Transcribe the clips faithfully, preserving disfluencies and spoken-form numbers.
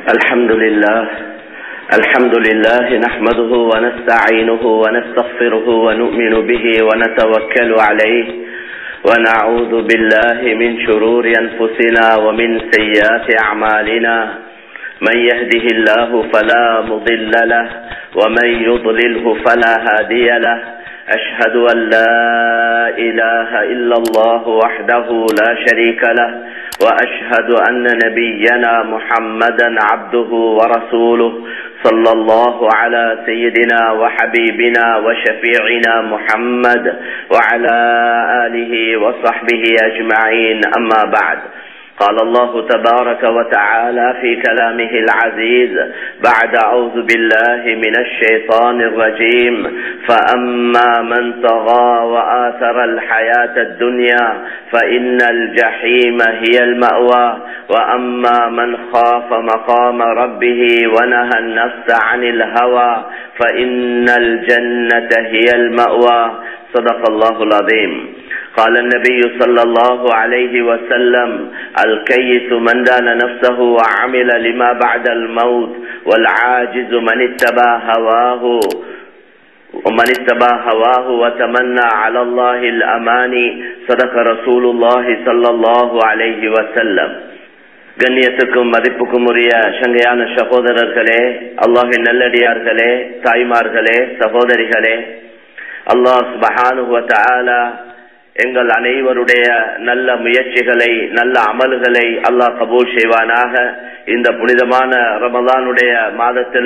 الحمد لله الحمد لله نحمده ونستعينه ونستغفره ونؤمن به ونتوكل عليه ونعوذ بالله من شرور أنفسنا ومن سيئات أعمالنا من يهده الله فلا مضل له ومن يضلله فلا هادي له أشهد أن لا إله إلا الله وحده لا شريك له وأشهد أن نبينا محمدا عبده ورسوله صلى الله على سيدنا وحبيبنا وشفيعنا محمد وعلى آله وصحبه أجمعين أما بعد قال الله تبارك وتعالى في كلامه العزيز بعد أعوذ بالله من الشيطان الرجيم فأما من طغى وآثر الحياة الدنيا فإن الجحيم هي المأوى وأما من خاف مقام ربه ونهى النفس عن الهوى فإن الجنة هي المأوى صدق الله العظيم. قال النبي صلى الله عليه وسلم الكيس من دان نفسه وعمل لما بعد الموت والعاجز من اتبع هواه ومن اتبع هواه وتمنى على الله الأماني صدق رسول الله صلى الله عليه وسلم. கண்ணியத்துக்கும் மதிப்புக்கும் உரிய சங்கையான சகோதரர்களே, அல்லாஹ்வின் நல்லடியார்களே, தாய்மார்களே, சகோதரிகளே, அல்லாஹ் சுப்ஹானஹு வ தஆலா எங்கள் அனைவருடைய நல்ல முயற்சிகளை நல்ல அமல்களை அல்லாஹ் கபூல் செய்வானாக. இந்த புனிதமான ரமலானுடைய மாதத்துல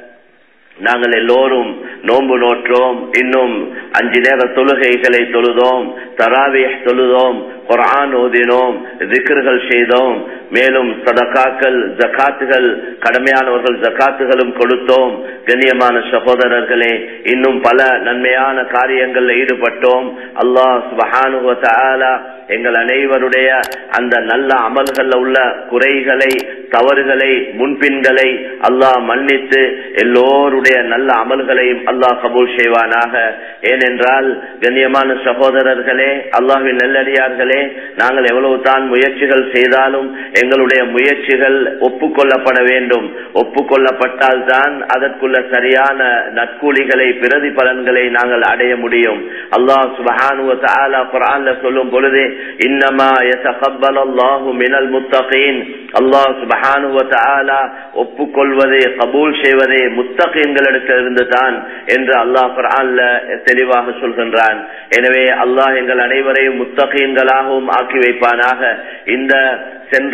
நாங்கள் எல்லோரும் நோன்பு நோற்றோம், இன்னும் அஞ்சு நேர தொழுகைகளை தொழுதோம், தராவீஹ் தொழுதோம், குர்ஆன் ஓதினோம், திக்ர்கள் செய்தோம், மேலும் சதகாக்கள் ஜகாத்துகள் கடமையானவர்கள் ஜகாத்துகளும் கொடுத்தோம். கண்ணியமான சகோதரர்களே, இன்னும் பல நன்மையான காரியங்களில் ஈடுபட்டோம். அல்லாஹ் சுப்ஹானஹு வ தஆலா எங்கள் அனைவருடைய அந்த நல்ல அமல்கள் உள்ள குறைகளை தவறுகளை முன்பின்களை அல்லாஹ் மன்னித்து எல்லோருடைய நல்ல அமல்களையும் அல்லாஹ் கபூல் செய்வானாக. ஏனென்றால் கண்ணியமான சகோதரர்களே, அல்லாஹ்வின் நல்லடியார்களே, நாங்கள் எவ்வளவு தான் முயற்சிகள் செய்தாலும் எங்களுடைய முயற்சிகள் ஒப்புக்கொள்ளப்பட வேண்டும். ஒப்புக்கொள்ளப்பட்டால் தான் அதற்குள்ள சரியான நற்கூலிகளை பிரதிபலன்களை நாங்கள் அடைய முடியும். அல்லாஹ் சுப்ஹானஹு வ தஆலா குர்ஆன்ல சொல்லும் பொழுது இன்னமா யதகப்பலல்லாஹு மினல் முத்தகீன், அல்லாஹ் சுப்ஹானஹு வ தஆலா ஒப்புக்கொள்வது கபூல் செய்வது முத்தகீன்களிடத்திலிருந்து தான் என்று அல்லாஹ் குர்ஆன்ல தெளிவாக சொல்கின்றான். எனவே அல்லாஹ் எங்கள் அனைவரையும் முத்தகீன்களாகவும் ஆக்கி வைப்பானாக. இந்த சென்ற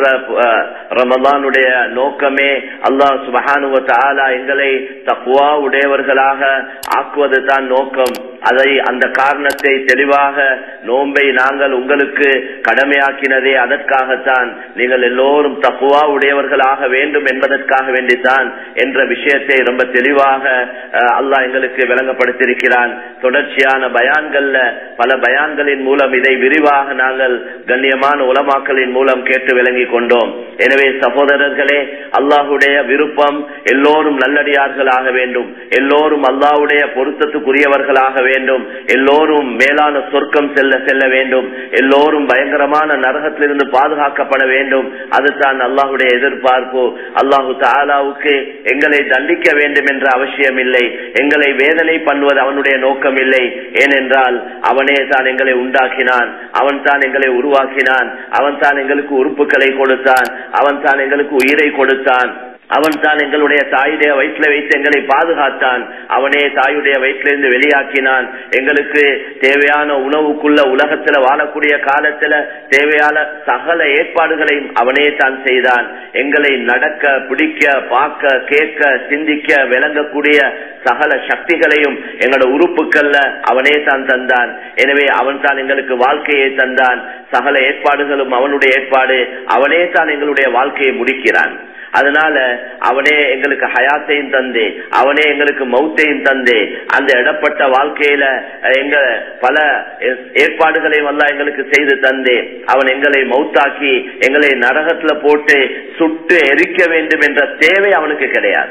ரமலானுடைய நோக்கமே அல்லாஹ் சுப்ஹானஹு வ தஆலா எங்களை தக்வா உடையவர்களாக ஆக்குவது தான் நோக்கம். அதை அந்த காரணத்தை தெளிவாக நோன்பை நாங்கள் உங்களுக்கு கடமையாக்கினதே அதற்காகத்தான், நீங்கள் எல்லோரும் தக்வா உடையவர்களாக வேண்டும் என்பதற்காக வேண்டித்தான் என்ற விஷயத்தை ரொம்ப தெளிவாக அல்லாஹ் எங்களுக்கு விளங்கப்படுத்தியிருக்கிறான். தொடர்ச்சியான பயான்கள்ல பல பயான்களின் மூலம் இதை விரிவாக நாங்கள் கண்ணியமான உலமாக்களின் மூலம் கேட்டு விளங்கி கொண்டோம். எனவே சகோதரர்களே, அல்லாஹுடைய விருப்பம் எல்லோரும் நல்லடியார்களாக வேண்டும், எல்லோரும் அல்லாஹ்வுடைய பொருத்தத்துக்குரியவர்களாக வேண்டும், எல்லோரும் மேலான சொர்க்கம் செல்ல செல்ல வேண்டும், எல்லோரும் பயங்கரமான நரகத்திலிருந்து பாதுகாக்கப்பட வேண்டும். அதுதான் அல்லாஹுடைய எதிர்பார்ப்பு. அல்லாஹு தஆலாவுக்கு எங்களை தண்டிக்க வேண்டும் என்ற அவசியம் இல்லை, எங்களை வேதனை பண்ணுவது அவனுடைய நோக்கம் இல்லை. ஏனென்றால் அவனே தான் எங்களை உண்டாக்கினான், அவன் தான் எங்களை உருவாக்கினான், அவன் தான் எங்களுக்கு உறுப்புகளை கொடுத்தான், அவன் தான் எங்களுக்கு உயிரை கொடுத்தான், அவன் தான் எங்களுடைய தாயுடைய வயிற்றில வைத்து எங்களை பாதுகாத்தான், அவனே தாயுடைய வயிற்றிலிருந்து வெளியாக்கினான். எங்களுக்கு தேவையான உணவுக்குள்ள உலகத்துல வாழக்கூடிய காலத்துல தேவையான சகல ஏற்பாடுகளையும் அவனே தான் செய்தான். எங்களை நடக்க பிடிக்க பார்க்க கேட்க சிந்திக்க விளங்கக்கூடிய சகல சக்திகளையும் எங்களோட உறுப்புகள்ல அவனே தான் தந்தான். எனவே அவன் தான் எங்களுக்கு வாழ்க்கையை தந்தான். சகல ஏற்பாடுகளும் அவனுடைய ஏற்பாடு. அவனே தான் எங்களுடைய வாழ்க்கையை முடிக்கிறான். அதனால அவனே எங்களுக்கு ஹயாத்தையும் தந்தே, அவனே எங்களுக்கு மௌத்தையும் தந்தே, அந்த இடப்பட்ட வாழ்க்கையில எங்க பல ஏற்பாடுகளையும் எல்லாம் எங்களுக்கு செய்து தந்தே, அவன் எங்களை மௌத்தாக்கி எங்களை நரகத்துல போட்டு சுட்டு எரிக்க வேண்டும் என்ற தேவை அவனுக்கு கிடையாது.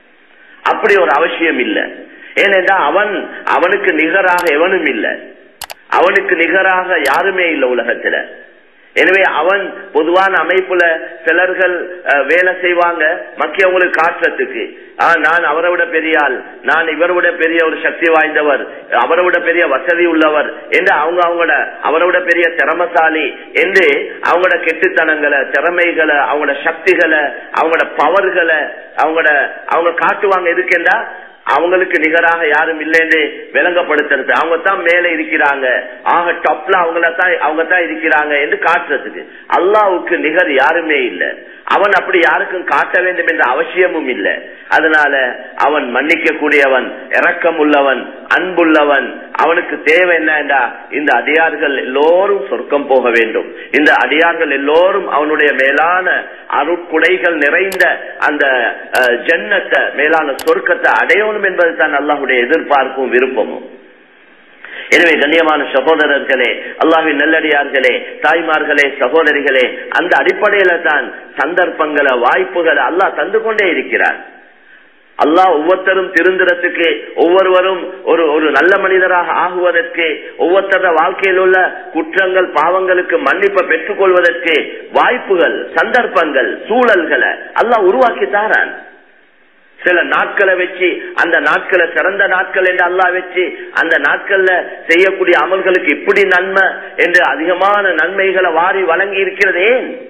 அப்படி ஒரு அவசியம் இல்லை. ஏனென்றால் அவன் அவனுக்கு நிகராக எவனும் இல்லை, அவனுக்கு நிகராக யாருமே இல்லை உலகத்துல. எனவே அவன் பொதுவான அமைப்புல சிலர்கள் வேலை செய்வாங்க மக்கள் அவங்களுக்கு காட்டுறதுக்கு, நான் அவரை விட பெரிய ஆள், நான் இவரை விட பெரிய ஒரு சக்தி வாய்ந்தவர், அவரை விட பெரிய வசதி உள்ளவர் என்று அவங்க அவங்களோட அவரை விட பெரிய திறமசாலி என்று அவங்களோட கெட்டுத்தனங்களை, திறமைகளை, அவங்களோட சக்திகளை, அவங்களோட பவர்களை அவங்களோட அவங்க காட்டுவாங்க. எதுக்கென்றா அவங்களுக்கு நிகராக யாரும் இல்லைன்னு விளங்கப்படுத்துறது. அவங்க தான் மேல இருக்கிறாங்க, ஆக டாப்ல அவங்கள தான் அவங்க தான் இருக்கிறாங்க என்று காட்டுறதுக்கு. அல்லாஹ்வுக்கு நிகர் யாருமே இல்லை. அவன் அப்படி யாருக்கும் காட்ட வேண்டும் என்ற அவசியமும் இல்லை. அதனால அவன் மன்னிக்க கூடியவன், இரக்கம் உள்ளவன், அன்புள்ளவன். அவனுக்கு தேவை என்னண்டா இந்த அடியார்கள் எல்லோரும் சொர்க்கம் போக வேண்டும், இந்த அடியார்கள் எல்லோரும் அவனுடைய மேலான அருட்குடைகள் நிறைந்த அந்த ஜன்னத்தை, மேலான சொர்க்கத்தை அடையணும் என்பது தான் அல்லாஹ்வுடைய எதிர்பார்ப்பும் விருப்பமும். எனவே கண்ணியமான சகோதரர்களே, அல்லாஹ்வின் நல்லடியார்களே, தாய்மார்களே, சகோதரிகளே, அந்த அடிப்படையில தான் சந்தர்ப்பங்களை, வாய்ப்புகளை அல்லாஹ் தந்து கொண்டே இருக்கிறார். அல்லாஹ் ஒவ்வொருத்தரும் திருந்துறதுக்கு, ஒவ்வொருவரும் ஒரு ஒரு நல்ல மனிதராக ஆகுவதற்கு, ஒவ்வொருத்தர வாழ்க்கையில் உள்ள குற்றங்கள் பாவங்களுக்கு மன்னிப்பை பெற்றுக் கொள்வதற்கு வாய்ப்புகள், சந்தர்ப்பங்கள், சூழல்களை அல்லாஹ் உருவாக்கி தாரான். சில நாட்களை வச்சு அந்த நாட்களை சிறந்த நாட்கள் என்று அல்லாஹ் வச்சு அந்த நாட்கள்ல செய்யக்கூடிய அமல்களுக்கு இப்படி நன்மை என்று அதிகமான நன்மைகளை வாரி வழங்கி இருக்கிறதே.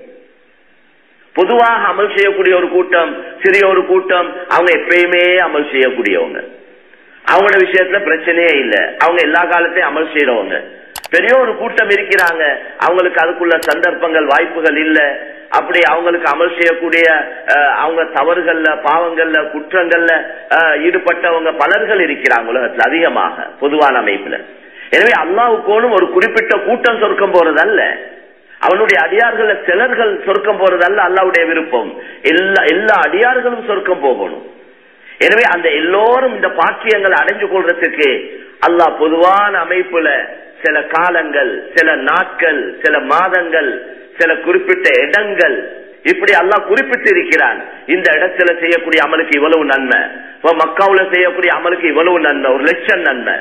பொதுவாக அமல் செய்யக்கூடிய ஒரு கூட்டம், சிறிய ஒரு கூட்டம், அவங்க எப்பயுமே அமல் செய்யக்கூடியவங்க, அவங்களோட விஷயத்துல பிரச்சனையே இல்லை, அவங்க எல்லா காலத்தையும் அமல் செய்யறவங்க. பெரிய ஒரு கூட்டம் இருக்கிறாங்க, அவங்களுக்கு அதுக்குள்ள சந்தர்ப்பங்கள், வாய்ப்புகள் இல்லை. அப்படி அவங்களுக்கு அமல் செய்யக்கூடிய அவங்க தவறுகள்ல, பாவங்கள்ல, குற்றங்கள்ல ஈடுபட்டவங்க பலர்கள் இருக்கிறாங்க உலகத்துல அதிகமாக பொதுவான அமைப்புல. எனவே அல்லாஹ்வுக்கோனும் ஒரு குறிப்பிட்ட கூட்டம் சொர்க்கம் போறதல்ல, அவனுடைய அடியார்கள் சிலர்கள் சொர்க்கம் போறதல்ல அல்லாஹ்வுடைய விருப்பம். எல்லா எல்லா அடியார்களும் சொர்க்கம் போகணும். எனவே அந்த எல்லோரும் இந்த பாக்கியங்களை அடைஞ்சு கொள்றதுக்கு அல்லாஹ் பொதுவான அமைப்புல சில காலங்கள், சில நாட்கள், சில மாதங்கள், சில குறிப்பிட்ட இடங்கள் இப்படி அல்லாஹ் குறிப்பிட்டு இருக்கிறான். இந்த இடத்துல செய்யக்கூடிய அமலுக்கு இவ்வளவு நன்மை, மக்காவுல செய்யக்கூடிய அமலுக்கு இவ்வளவு நன்மை, ஒரு லட்சம் நன்மை,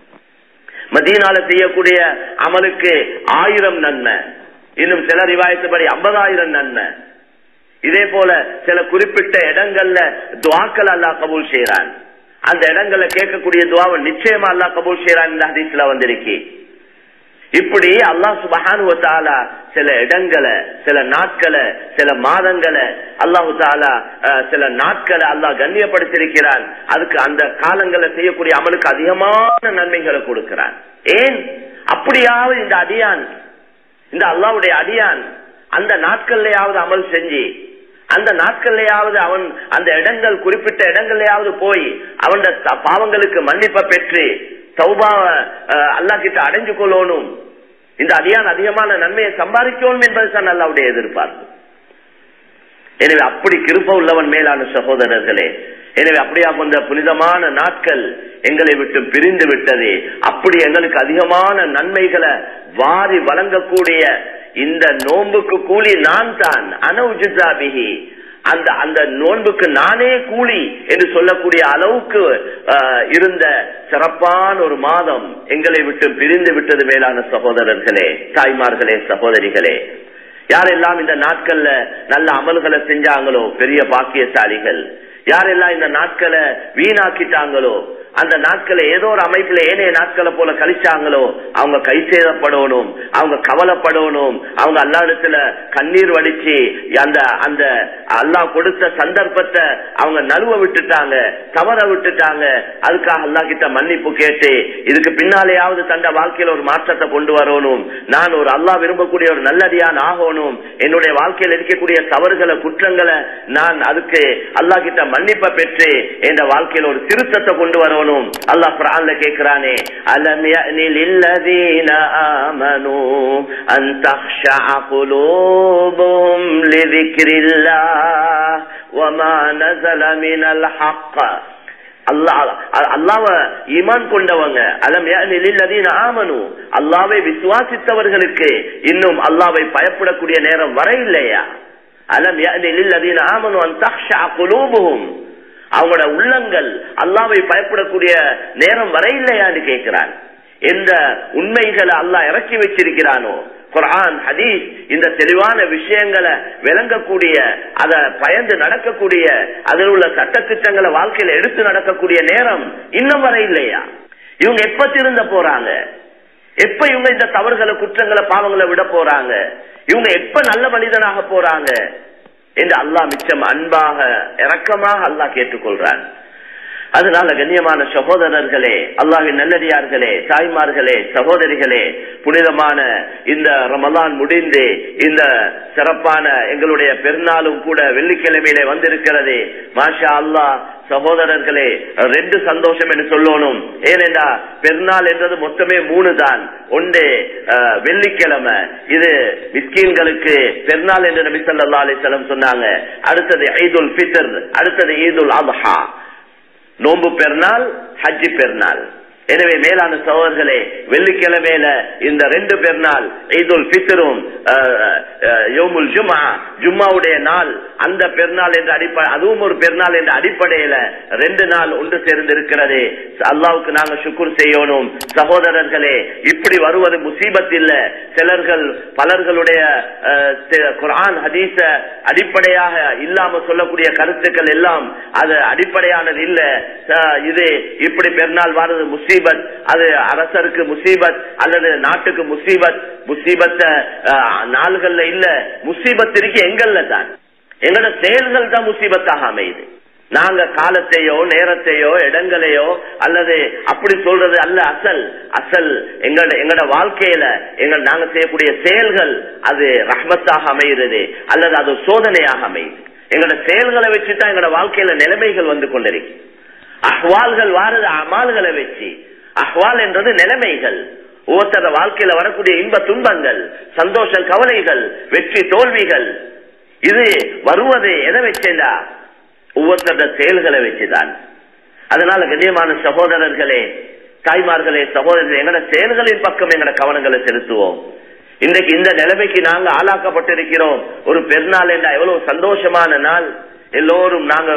மதீனால செய்யக்கூடிய அமலுக்கு ஆயிரம் நன்மை, இன்னும் சில ரிவாயத்துப்படி ஐம்பதாயிரம் நன்மை. இதே போல சில குறிப்பிட்ட இடங்கள்ல துஆக்கள் அல்லாஹ் கபூல் செய்யறான். அந்த இடங்கள்ல கேட்கக்கூடிய துஆவை நிச்சயமா அல்லாஹ் கபூல் செய்யறான். இந்த ஹதீஸ்ல வந்திருக்கு. இப்படி அல்லாஹ் சுப்ஹானஹு வ தஆலா சில இடங்களை, சில நாட்களை, சில மாதங்களை அல்லாஹு தஆலா சில நாட்களை அல்லாஹ் கண்ணியப்படுத்தியிருக்கிறான். அதுக்கு அந்த காலங்களை செய்யக்கூடிய அமலுக்கு அதிகமான நன்மைகளை கொடுக்கிறான். ஏன் அப்படியாவது இந்த அடியான், இந்த அல்லாஹ்வுடைய அடியான் அந்த நாட்கள்லயாவது அமல் செஞ்சு, அந்த நாட்கள்லயாவது அவன் அந்த இடங்கள், குறிப்பிட்ட இடங்கள்லயாவது போய் அவன் பாவங்களுக்கு மன்னிப்பை பெற்று தௌபாவை அல்லாஹ் கிட்ட அடைஞ்சு கொள்ளணும், இந்த அடியான் அதிகமான நன்மையை சம்பாதிக்கணும் என்பதுதான் அல்லாஹ்வுடைய எதிர்பார்ப்பு. எனவே அப்படி கிருபை உள்ளவன் மேலான சகோதரர்களே, எனவே அப்படியா கொண்ட புனிதமான நாட்கள் எங்களை விட்டு பிரிந்து விட்டது. அப்படி எங்களுக்கு அதிகமான நன்மைகளை வாரி வழங்கக்கூடிய இந்த நோன்புக்கு கூலி நான் தான், அனௌஜிசாபிஹி, அந்த அந்த நோன்புக்கு நானே கூலி என்று சொல்லக்கூடிய அளவுக்கு இருந்த சிறப்பான ஒரு மாதம் எங்களை விட்டு பிரிந்து விட்டது. மேலான சகோதரர்களே, தாய்மார்களே, சகோதரிகளே, யாரெல்லாம் இந்த நாட்கள்ல நல்ல அமல்களை செஞ்சாங்களோ பெரிய பாக்கியசாலிகள். யாரெல்லாம் இந்த நாட்களை வீணாக்கிட்டாங்களோ, அந்த நாட்களை ஏதோ ஒரு அமைப்புல ஏனைய நாட்களை போல கழிச்சாங்களோ, அவங்க கை சேதப்படணும், அவங்க கவலைப்படணும், அவங்க அல்லா இடத்துல கண்ணீர் வடிச்சு அந்த அந்த அல்லாஹ் கொடுத்த சந்தர்ப்பத்தை அவங்க நழுவ விட்டுட்டாங்க, தவற விட்டுட்டாங்க. அதுக்காக அல்லாஹ் கிட்ட மன்னிப்பு கேட்டு இதுக்கு பின்னாலேயாவது தந்த வாழ்க்கையில ஒரு மாற்றத்தை கொண்டு வரணும், நான் ஒரு அல்லாஹ் விரும்பக்கூடிய ஒரு நல்லடியான் ஆகணும், என்னுடைய வாழ்க்கையில் இருக்கக்கூடிய தவறுகளை, குற்றங்களை நான் அதுக்கு அல்லாஹ் கிட்ட மன்னிப்பை பெற்று என் வாழ்க்கையில ஒரு திருத்தத்தை கொண்டு வரணும். அல்லாஹ் குர்ஆன்ல கேக்குறானே, அலம் யஅனி லில்லதீன ஆமனூ அன் தக்ஷஅ குலூபுஹும் லிذிக்ரில்லாஹ் வமா நஸல மினல் ஹக். அல்லாஹ் அல்லாஹ்வை ஈமான் கொண்டவங்க, அலம் யஅனி லில்லதீன ஆமனூ, அல்லாஹ்வை விசுவாசித்தவர்களுக்கு இன்னும் அல்லாஹ்வை பயப்படக்கூடிய நேரம் வர இல்லையா? அலம் யஅனி லில்லதீன ஆமனூ அன் தக்ஷஅ குலூபுஹும், அவங்களோட உள்ளங்கள் அல்லாஹ்வை பயப்படக்கூடிய நேரம் வர இல்லையான்னு கேட்கிறான். எந்த உண்மைகளை அல்லாஹ் இறக்கி வச்சிருக்கிறானோ, குர்ஆன் ஹதீஸ் இந்த தெளிவான விஷயங்களை விளங்கக்கூடிய, அத பயந்து நடக்கக்கூடிய, அதில் உள்ள சட்டத்திட்டங்களை வாழ்க்கையில எடுத்து நடக்கக்கூடிய நேரம் இன்னும் வரை இல்லையா? இவங்க எப்ப திருந்த போறாங்க? எப்ப இவங்க இந்த தவறுகளை, குற்றங்களை, பாவங்களை விட போறாங்க? இவங்க எப்ப நல்ல மனிதனாக போறாங்க என்று அல்லாஹ் மிச்சம் அன்பாக இரக்கமாக அல்லாஹ் கேட்டுக்கொள்றான். அதனால கண்ணியமான சகோதரர்களே, அல்லாஹ்வின் நல்லடியார்களே, தாய்மார்களே, சகோதரிகளே, புனிதமான இந்த ரமலான் முடிந்து இந்த சிறப்பான எங்களுடைய பெருநாளும் கூட வெள்ளிக்கிழமையிலே வந்திருக்கிறது. மாஷா அல்லாஹ் சகோதரர்களே, ரெண்டு சந்தோஷம் என்று சொல்லணும். ஏனென்றா பெருநாள் என்றது மொத்தமே மூணு தான். ஒன்று வெள்ளிக்கிழமை, இது மிஸ்கீன்களுக்கு பெருநாள் என்று நபி ஸல்லல்லாஹு அலைஹி வஸல்லம் சொன்னாங்க. அடுத்தது ஈதுல் ஃபித்ர், அடுத்தது ஈதுல் அத்ஹா, நோன்பு பெருநாள், ஹஜ்ஜி பெருநாள். எனவே மேலான சகோதரர்களே, வெள்ளிக்கிழமையில இந்த ரெண்டு பெருநாள், ஈதுல் ஃபித்ரும் யௌமுல் ஜும்ஆ, ஜும்மாவுடைய நாள், அந்த பெருநாள் என்ற அடிப்படை, அதுவும் ஒரு பெருநாள் என்ற அடிப்படையில ரெண்டு நாள் ஒன்று சேர்ந்து இருக்கிறது. அல்லாஹ்வுக்கு நாங்க ஷுக்ர் செய்யணும். சகோதரர்களே, இப்படி வருவது முசீபத் இல்ல. சிலர்கள் பலர்களுடைய குர்ஆன் ஹதீஸ அடிப்படையாக இல்லாம சொல்லக்கூடிய கருத்துக்கள் எல்லாம் அது அடிப்படையானது இல்ல. இது இப்படி பெருநாள் வருது முசீபத், அது அரசருக்கு முசீபத் அல்லது நாட்டுக்கு முசீபத். முசீபத்த நாள்கள்ல இல்ல, முசீபத் இருக்கு எங்கள்ல தான். எங்களோட செயல்கள் தான் முசீபத்தாக அமையுது. நாங்க காலத்தையோ நேரத்தையோ இடங்களையோ அல்லது அப்படி சொல்றது அல்ல. அசல் அசல் எங்களோட எங்களோட வாழ்க்கையில எங்கள் நாங்க செய்யக்கூடிய செயல்கள் அது ரஹ்மத்தாக அமைகிறது அல்லது அது சோதனையாக அமையுது. எங்களோட செயல்களை வச்சுதான் எங்களோட வாழ்க்கையில நிலைமைகள் வந்து கொண்டிருக்கு. அஹ்வால்கள் வாரது அமால்களை வச்சு. அஹ்வால் என்றது நிலைமைகள், ஒவ்வொருத்தர வாழ்க்கையில வரக்கூடிய இன்ப துன்பங்கள், சந்தோஷம், கவலைகள், வெற்றி தோல்விகள், இது வருவது எதை வச்சா? ஒவ்வொருத்தர செயல்களை வச்சுதான். அதனால கண்ணியமான சகோதரர்களே, தாய்மார்களே, சகோதரர்களே, எங்களோட செயல்களின் பக்கம் எங்களோட கவனங்களை செலுத்துவோம். இன்றைக்கு இந்த நிலைமைக்கு நாங்க ஆளாக்கப்பட்டிருக்கிறோம். ஒரு பெருநாள் என்ற எவ்வளவு சந்தோஷமான நாள். எல்லோரும் நாங்க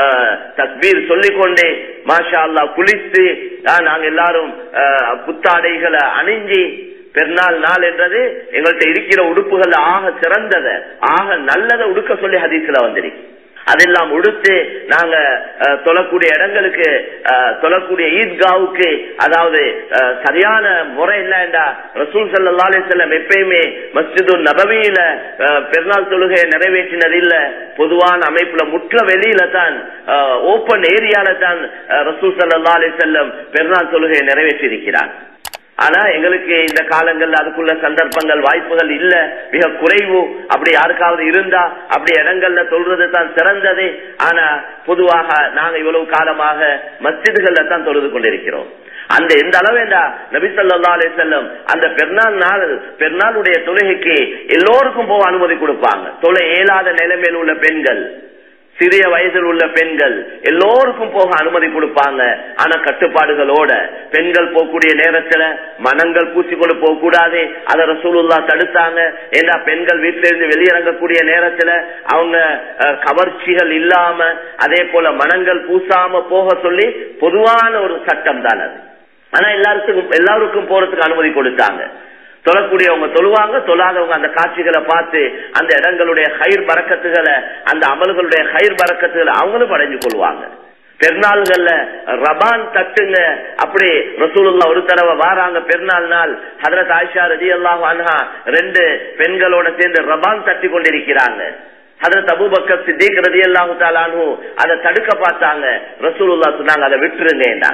தக்பீர் சொல்லிக்கொண்டே மாஷா அல்லாஹ் குளித்து நாங்க எல்லாரும் புத்தாடைகளை அணிஞ்சி, பெருநாள் நாள் என்றது எங்கள்கிட்ட இருக்கிற உடுப்புகள் ஆக சிறந்தத ஆக நல்லதை உடுக்க சொல்லி ஹதீஸ்ல வந்திருக்கு. அதெல்லாம் உடுத்து நாங்க தொழக்கூடிய இடங்களுக்கு, தொழக்கூடிய ஈத்காவுக்கு, அதாவது சரியான முறை இல்லைண்டா ரசூல் ஸல்லல்லாஹு அலைஹி வஸல்லம் எப்பயுமே மஸ்ஜிது நபவியில பெருநாள் தொழுகையை நிறைவேற்றினது இல்ல. பொதுவான அமைப்புல முற்ற வெளியில தான், ஓப்பன் ஏரியால தான் ரசூல் ஸல்லல்லாஹு அலைஹி வஸல்லம் பெருநாள் தொழுகையை நிறைவேற்றி இருக்கிறார். ஆனா எங்களுக்கு இந்த காலங்கள்ல அதுக்குள்ள சந்தர்ப்பங்கள், வாய்ப்புகள் இல்ல, மிக குறைவு. அப்படி யாருக்காவது இருந்தா அப்படி இடங்கள்ல தொழுறது தான் சிறந்தது. ஆனா பொதுவாக நாங்க இவ்வளவு காலமாக மஸ்ஜிதுகள்ல தான் தொழுது கொண்டிருக்கிறோம். அந்த எந்த அளவுண்டா நபி ஸல்லல்லாஹு அலைஹி வஸல்லம் அந்த பெருநாள் நாள், பெருநாளுடைய தொழுகைக்கு எல்லோருக்கும் போக அனுமதி கொடுப்பாங்க. தொலை இயலாத நிலைமையில் உள்ள பெண்கள், சிறிய வயதில் உள்ள பெண்கள் எல்லோருக்கும் போக அனுமதி கொடுப்பாங்க. ஆனா கட்டுப்பாடுகளோட. பெண்கள் போகக்கூடிய நேரத்துல மனங்கள் பூசிக்கொண்டு போக கூடாது, அதை ரசூலுல்லாஹ் தடுத்தாங்க. ஏன்னா பெண்கள் வீட்டிலிருந்து வெளியிறங்கக்கூடிய நேரத்துல அவங்க கவர்ச்சிகள் இல்லாம, அதே போல மனங்கள் பூசாம போக சொல்லி பொதுவான ஒரு சட்டம் தான் அது. ஆனா எல்லாருக்கும் எல்லாருக்கும் போறதுக்கு அனுமதி கொடுத்தாங்க. தொழக்கூடியவங்க தொழுவாங்க, தொழாதவங்க அந்த காட்சிகளை பார்த்து அந்த இடங்களுடைய ஹைர் பரக்கத்துகளை, அந்த அமல்களுடைய ஹைர் பரக்கத்துகளை அவங்களும் அடைஞ்சு கொள்வாங்க. பெருநாள்கள்ல ரபான் தட்டுங்க, அப்படி ரசூலுல்லாஹ் ஒரு தடவை வாராங்க பெருநாள் நாள். ஹஜ்ரத் ஆயிஷா ரலியல்லாஹு அன்ஹா ரெண்டு பெண்களோட சேர்ந்து ரபான் தட்டி கொண்டிருக்கிறாங்க. ஹஜ்ரத் அபூபக்கர் சித்திக் ரலியல்லாஹு தஆலா அன்ஹு அதை தடுக்க பார்த்தாங்க. ரசூலுல்லாஹ் சொன்னாங்க அதை விட்டுருங்க.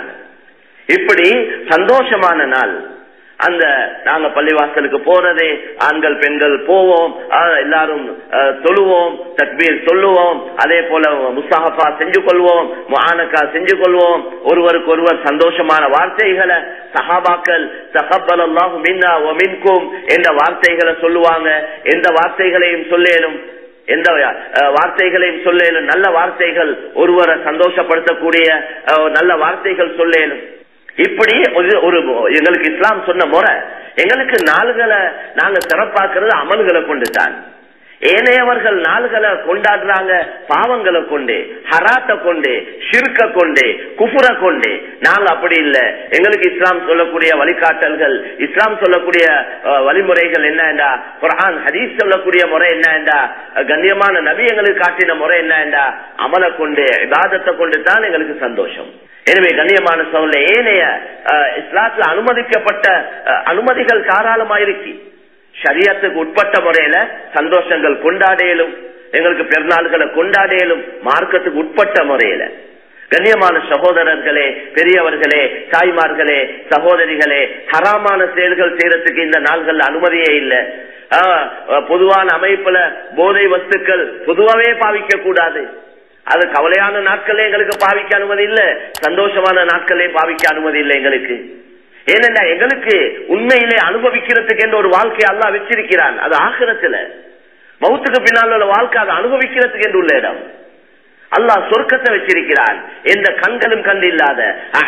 இப்படி சந்தோஷமான நாள். அந்த நாங்க பள்ளிவாசலுக்கு போறதே, ஆண்கள் பெண்கள் போவோம், எல்லாரும் தொழுவோம், தக்பீர் சொல்லுவோம், அதே போல முஸாஹஃபா செஞ்சு கொள்வோம், முஆனகா செஞ்சு கொள்வோம். ஒருவருக்கு ஒருவர் சந்தோஷமான வார்த்தைகளை சஹாபாக்கள் தகப்பலல்லாஹு மின்னா வ மின்கும் என்ற வார்த்தைகளை சொல்லுவாங்க. எந்த வார்த்தைகளையும் சொல்லேனும், எந்த வார்த்தைகளையும் சொல்லேனும், நல்ல வார்த்தைகள், ஒருவரை சந்தோஷப்படுத்தக்கூடிய நல்ல வார்த்தைகள் சொல்லேனும். இப்படி ஒரு எங்களுக்கு இஸ்லாம் சொன்ன முறை. எங்களுக்கு நாள்களை நாங்க சிறப்பாக்குறது அமல்களை கொண்டுதான். ஏனையவர்கள் நாள்களை கொண்டாடுறாங்க பாவங்களை கொண்டு, ஹராத்தை கொண்டு, ஷிர்க கொண்டு, குஃபுர கொண்டு. நாங்க அப்படி இல்லை. எங்களுக்கு இஸ்லாம் சொல்லக்கூடிய வழிகாட்டல்கள், இஸ்லாம் சொல்லக்கூடிய வழிமுறைகள் என்ன என்றா, குர்ஆன் ஹதீஸ் சொல்லக்கூடிய முறை என்ன என்றா, கண்ணியமான நபி எங்களுக்கு காட்டின முறை என்ன என்றா, அமலை கொண்டு இபாதத்தை கொண்டு தான் எங்களுக்கு சந்தோஷம். எனவே கண்ணியமான சொல்ல ஏனைய இஸ்லாத்துல அனுமதிக்கப்பட்ட அனுமதிகள் தாராளமாயிருக்கு. ஷரியத்துக்கு உட்பட்ட முறையில சந்தோஷங்கள் கொண்டாடையிலும், எங்களுக்கு பெருநாள்களை கொண்டாடையிலும் மார்க்கத்துக்கு உட்பட்ட முறையில. கண்ணியமான சகோதரர்களே, பெரியவர்களே, தாய்மார்களே, சகோதரிகளே, ஹராமான செயல்கள் செய்யறதுக்கு இந்த நாள்கள் அனுமதியே இல்லை. பொதுவான அமைப்புல போதை வஸ்துக்கள் பொதுவாவே பாவிக்க கூடாது. அது கவலையான நாட்களே எங்களுக்கு பாவிக்க அனுமதி இல்லை, சந்தோஷமான நாட்களே பாவிக்க அனுமதி இல்லை எங்களுக்கு. ஏனென்றா எங்களுக்கு உண்மையிலே அனுபவிக்கிறதுக்கு என்ற ஒரு வாழ்க்கையை அல்லாஹ் வச்சிருக்கிறான். அது ஆகிரத்துல மௌத்துக்கு பின்னால் உள்ள வாழ்க்கை அதை அனுபவிக்கிறதுக்கு என்று உள்ள இடம். அல்லாஹ் சொர்க்கத்தை வச்சிருக்கிறான். எந்த கண்களும் கண்டு இல்லாத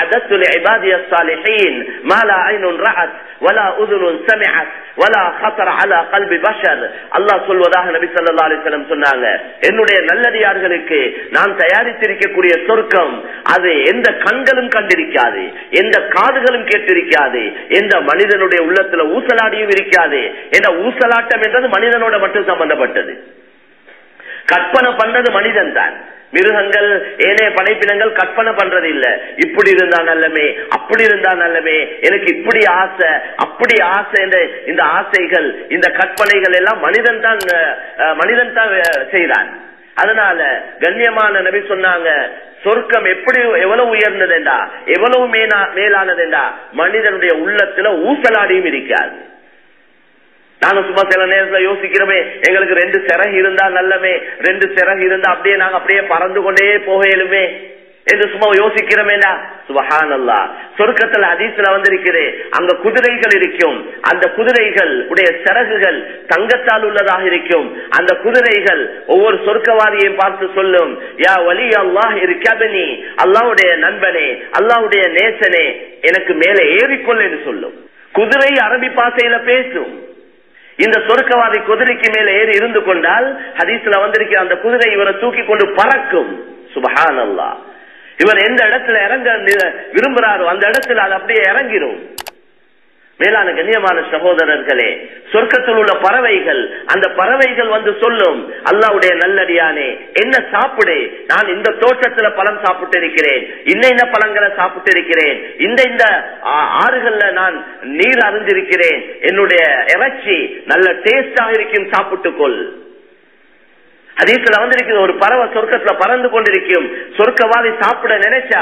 அல்லாஹ் சொல்வதாக நபி ஸல்லல்லாஹு அலைஹி வஸல்லம் சொன்னாங்க, என்னுடைய நல்லடியார்களுக்கு நான் தயாரித்திருக்கக்கூடிய சொர்க்கம் அது எந்த கண்களும் கண்டிருக்காது, எந்த காதுகளும் கேட்டிருக்காது, எந்த மனிதனுடைய உள்ளத்துல ஊசலாடியும் இருக்காது. என்ற ஊசலாட்டம் என்றது மனிதனோட மட்டும் சம்பந்தப்பட்டது. கற்பனை பண்றது மனிதன் தான். மிருகங்கள் ஏனைய படைப்பினங்கள் கற்பனை பண்றது இல்ல. இப்படி இருந்தா நல்லமே, அப்படி இருந்தா நல்லமே, எனக்கு இப்படி ஆசை, அப்படி ஆசை என்ற இந்த ஆசைகள், இந்த கற்பனைகள் எல்லாம் மனிதன் தான் மனிதன் தான் செய்தான். அதனால கண்ணியமான நபி சொன்னாங்க, சொர்க்கம் எப்படி எவ்வளவு உயர்ந்ததுண்டா, எவ்வளவு மேலானதுண்டா, மனிதனுடைய உள்ளத்துல ஊசலாடியும் இருக்காது. நாங்க சும்மா சில நேரத்துல யோசிக்கிறோமே, எங்களுக்கு ரெண்டு சிறகு இருந்தா நல்லமே, ரெண்டு சிறகு இருந்தா அப்படியே நாங்க அப்படியே பறந்து கொண்டே போகலுமே என்று சும்மா யோசிக்கிறோமேடா. சுப்ஹானல்லாஹ், சொர்க்கத்துல ஹதீஸ்ல வந்திருக்கிறே, அங்க குதிரைகள் இருக்கும். அந்த குதிரைகள் உடைய சிறகுகள் தங்கத்தால் உள்ளதாக இருக்கும். அந்த குதிரைகள் ஒவ்வொரு சொர்க்கவாதியையும் பார்த்து சொல்லும், யா வலி அல்லாஹ் இருக்கபனி, அல்லாஹ்வுடைய நண்பனே, அல்லாஹ்வுடைய நேசனே, எனக்கு மேலே ஏறிக்கொள் என்று சொல்லும். குதிரை அரபி பாசையில பேசும். இந்த சொர்க்கவாதி குதிரைக்கு மேல ஏறி இருந்து கொண்டால் ஹதீஸ்ல வந்திருக்கிற அந்த குதிரை இவரை தூக்கி கொண்டு பறக்கும். சுப்ஹானல்லாஹ், இவர் எந்த இடத்துல இறங்க விரும்புறாரோ அந்த இடத்துல அது அப்படியே இறங்கிடும். மேலான கண்ணியமான சகோதரர்களே, சொர்க்கத்தில் உள்ள பறவைகள், அந்த பறவைகள் வந்து சொல்லும், அல்லாஹ்வுடைய நல்லடியானே என்ன சாப்பிடு, நான் இந்த தோட்டத்துல பழம் சாப்பிட்டு இருக்கிறேன், இன்ன இன்ன பழங்களை சாப்பிட்டு இருக்கிறேன், இந்த இந்த ஆறுகள்ல நான் நீர் அறிஞ்சிருக்கிறேன், என்னுடைய இறைச்சி நல்ல டேஸ்டாக இருக்கும், சாப்பிட்டுக்கொள். ஹதீஸ்ல வந்திருக்கிறது, ஒரு பறவை சொர்க்கத்துல பறந்து கொண்டிருக்கும். சொர்க்கவாதி சாப்பிட நினைச்சா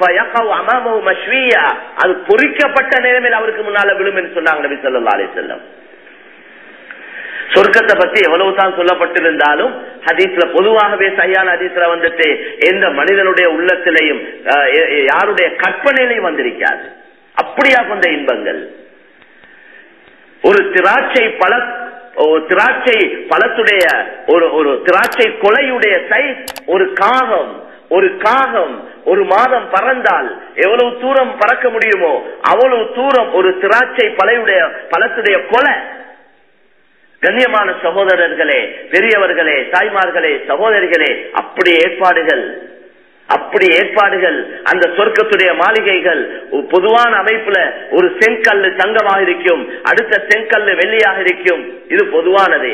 அது பொறிக்கப்பட்ட நிலைமையில் அவருக்கு முன்னால விழும் என்று சொன்னாங்க நபி ஸல்லல்லாஹு அலைஹி வஸல்லம். சொர்க்கத்தை பத்தி எவ்வளவுதான் சொல்லப்பட்டிருந்தாலும் ஹதீஸ்ல பொதுவாகவே சரியான ஹதீஸ்ல வந்துட்டு எந்த மனிதனுடைய உள்ளத்திலையும் யாருடைய கற்பனையிலையும் வந்திருக்காது. அப்படியா கொண்ட இன்பங்கள். ஒரு திராட்சை பழ திராட்சை பழத்துடைய ஒரு ஒரு திராட்சை கொலையுடைய சைஸ், ஒரு காகம் ஒரு காகம் ஒரு மாதம் பறந்தால் எவ்வளவு தூரம் பறக்க முடியுமோ அவ்வளவு தூரம் ஒரு திராட்சை பழையுடைய பழத்துடைய கொலை. கண்ணியமான சகோதரர்களே, பெரியவர்களே, தாய்மார்களே, சகோதரிகளே, அப்படி ஏற்பாடுகள் அப்படி ஏற்பாடுகள் அந்த சொர்க்கத்துடைய மாளிகைகள் பொதுவான அமைப்புல ஒரு செங்கல்லு தங்கமாக இருக்கும், அடுத்த செங்கல்லு வெள்ளியாக இருக்கும். இது பொதுவானது.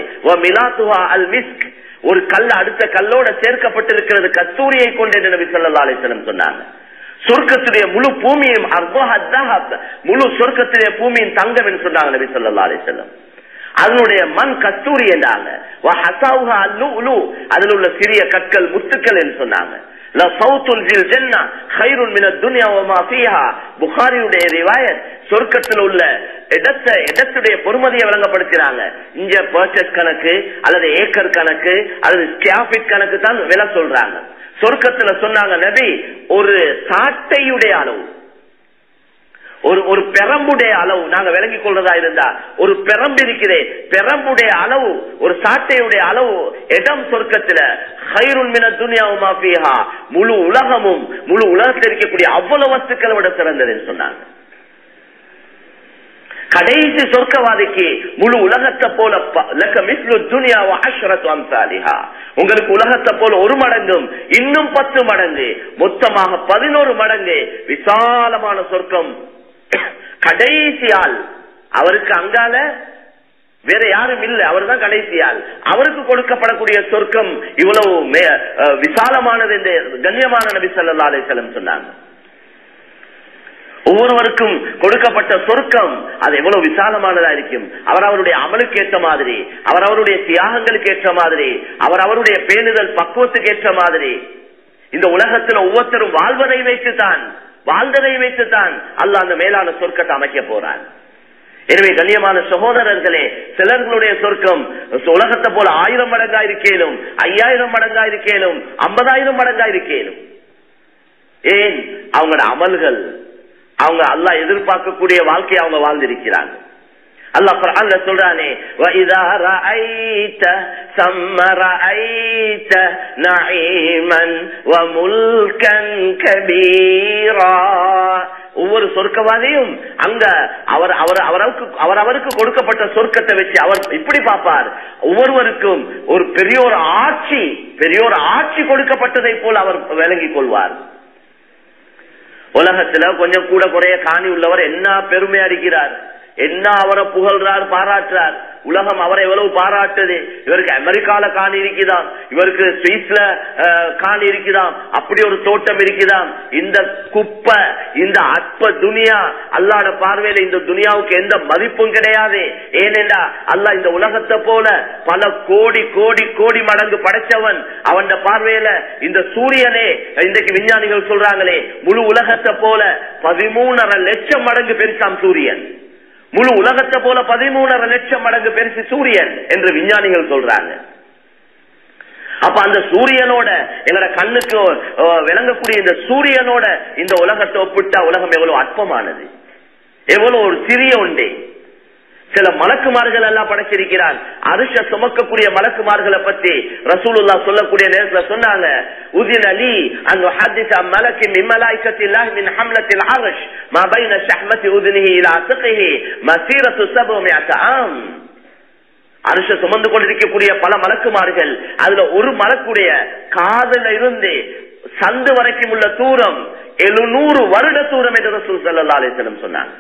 ஒரு கல் அடுத்த கல்லோட சேர்க்கப்பட்டிருக்கிறது கஸ்தூரியை கொண்டு நபி ஸல்லல்லாஹு அலைஹி வஸல்லம் சொன்னாங்க. சொர்க்கத்துடைய முழு பூமியும் முழு சொர்க்கத்துடைய பூமியின் தங்கம் என்று சொன்னாங்க நபி ஸல்லல்லாஹு அலைஹி வஸல்லம். அதனுடைய மண் கஸ்தூரி என்றாங்க. அதில் உள்ள சிறிய கற்கள் முத்துக்கள் என்று சொன்னாங்க. சொர்க்கத்தில் உள்ள இடத்தை இடத்துடைய பொறுமதியை வழங்கப்படுத்தினாங்க. இங்க பர்ச்சேஸ் கணக்கு அல்லது ஏக்கர் கணக்கு அல்லது ஸ்கொயர் கணக்கு தான் விலை சொல்றாங்க. சொர்க்கத்துல சொன்னாங்க நபி, ஒரு சாட்டையுடைய அளவு, ஒரு ஒரு பெரம்புடைய அளவு நாங்க விளங்கிக் கொள்றதா இருந்தா, ஒரு பெரம்பு இருக்கிறேன், பெரம்புடைய அளவு, ஒரு சாட்டையுடைய அளவு இடம் சொர்க்கத்துல கைருன் மின துன்யா வமா ஃபீஹா, முழு உலகமும் முழு உலகத்தில் இருக்கக்கூடிய அவ்வளவு வஸ்துக்களை விட சிறந்ததுன்னு சொன்னாங்க. கடைசி சொர்க்கவாதிக்கு முழு உலகத்தை போல உங்களுக்கு உலகத்தை போல ஒரு மடங்கும் இன்னும் பத்து மடங்கு மொத்தமாக பதினோரு மடங்கு விசாலமான சொர்க்கம். கடைசியால் அவருக்கு அங்கால வேற யாரும் இல்லை, அவர் தான் கடைசியால். அவருக்கு கொடுக்கப்படக்கூடிய சொர்க்கம் இவ்வளவு விசாலமானது என்று கண்ணியமான நபி ஸல்லல்லாஹு அலைஹி வஸல்லம் சொன்னாங்க. ஒவ்வொருவருக்கும் கொடுக்கப்பட்ட சொர்க்கம் அது எவ்வளவு விசாலமானதா இருக்கும். அவர் அவருடைய அமலுக்கு ஏற்ற மாதிரி, அவர் அவருடைய தியாகங்களுக்கு ஏற்ற மாதிரி, அவர் அவருடைய பேணுதல் பக்குவத்துக்கு ஏற்ற மாதிரி இந்த உலகத்தில் ஒவ்வொருத்தரும் வாழ்வதை வைத்துத்தான் வாழ்ந்ததை வைத்துத்தான் அல்லாஹ் அந்த மேலான சொர்க்கத்தை அமைக்க போறான். எனவே கண்ணியமான சகோதரர்களே, சிலர்களுடைய சொர்க்கம் உலகத்தை போல ஆயிரம் மடங்கா இருக்கேனும், ஐயாயிரம் மடங்கா இருக்கேனும், ஐம்பதாயிரம் மடங்கா இருக்கேனும். ஏன்? அவங்களோட அமல்கள், அவங்க அல்லாஹ் எதிர்பார்க்கக்கூடிய வாழ்க்கையை அவங்க வாழ்ந்திருக்கிறாங்க. அல்லாஹ் குர்ஆன்ல சொல்றானே, வஇதா ரஅய்த ஸம்ம ரஅய்த நஈமன் வ முல்கன் கபீரா. ஒவ்வொரு சொர்க்கவாதியும் அங்க அவர் அவர் அவருக்கு அவர் அவருக்கு கொடுக்கப்பட்ட சொர்க்கத்தை வச்சு அவர் இப்படி பார்ப்பார், ஒவ்வொருவருக்கும் ஒரு பெரிய ஒரு ஆட்சி பெரிய ஒரு ஆட்சி கொடுக்கப்பட்டதை போல் அவர் விளங்கிக் கொள்வார். உலகத்துல கொஞ்சம் கூட குறைய காணி உள்ளவர் என்ன பெருமையா இருக்கிறார், என்ன அவரை புகழ்றார், பாராட்டுறார். உலகம் அவரை எவ்வளவு பாராட்டுது. இவருக்கு அமெரிக்கால காணி இருக்குதாம், இவருக்கு சுவிஸ்ல காணி இருக்குதாம், அப்படி ஒரு தோட்டம் இருக்குதாம். இந்த குப்பை, இந்த அற்ப துனியா அல்லாஹ்வுடைய பார்வையில இந்த துனியாவுக்கு எந்த மதிப்பும் கிடையாது. ஏனென்றா அல்லாஹ் இந்த உலகத்தை போல பல கோடி கோடி கோடி மடங்கு படைச்சவன். அவன் பார்வையில இந்த சூரியனே, இன்றைக்கு விஞ்ஞானிகள் சொல்றாங்களே, முழு உலகத்தை போல பதிமூணரை லட்சம் மடங்கு பெருசாம் சூரியன். முழு உலகத்தை போல பதிமூணரை லட்சம் மடங்கு பெருசு சூரியன் என்று விஞ்ஞானிகள் சொல்றாங்க. அப்ப அந்த சூரியனோட எங்களோட கண்ணுக்கு விளங்கக்கூடிய இந்த சூரியனோட இந்த உலகத்தை ஒப்பிட்டா உலகம் எவ்வளவு அற்பமானது, எவ்வளவு ஒரு சிறிய ஒன்றே. சில மலக்குமார்கள் எல்லாம் படைச்சிருக்கிறான். அரிஷ சுமக்கக்கூடிய மலக்குமார்களை பத்தி ரசூலுல்லாஹ் சொல்லக்கூடிய நேரத்துல சொன்னாங்க, உதின லீ அன் உஹதிஸ மலக்கின் மின் மலாயிகத்தில்லாஹி மின் ஹம்லத்தில் அர்ஷ் மா பைன ஷஹ்மத்தி உذنஹி இலா அத்கிஹி மஸீரத்து சபுமியத ஆம். அரிஷ சுமந்து கொண்டிருக்கக்கூடிய பல மலக்குமார்கள், அதுல ஒரு மலக்குடைய காதுல இருந்து சந்து வரைக்கும் உள்ள தூரம் எழுநூறு வருட தூரம் என்று ரசூல் ஸல்லல்லாஹு அலைஹி வஸல்லம் சொன்னாங்க.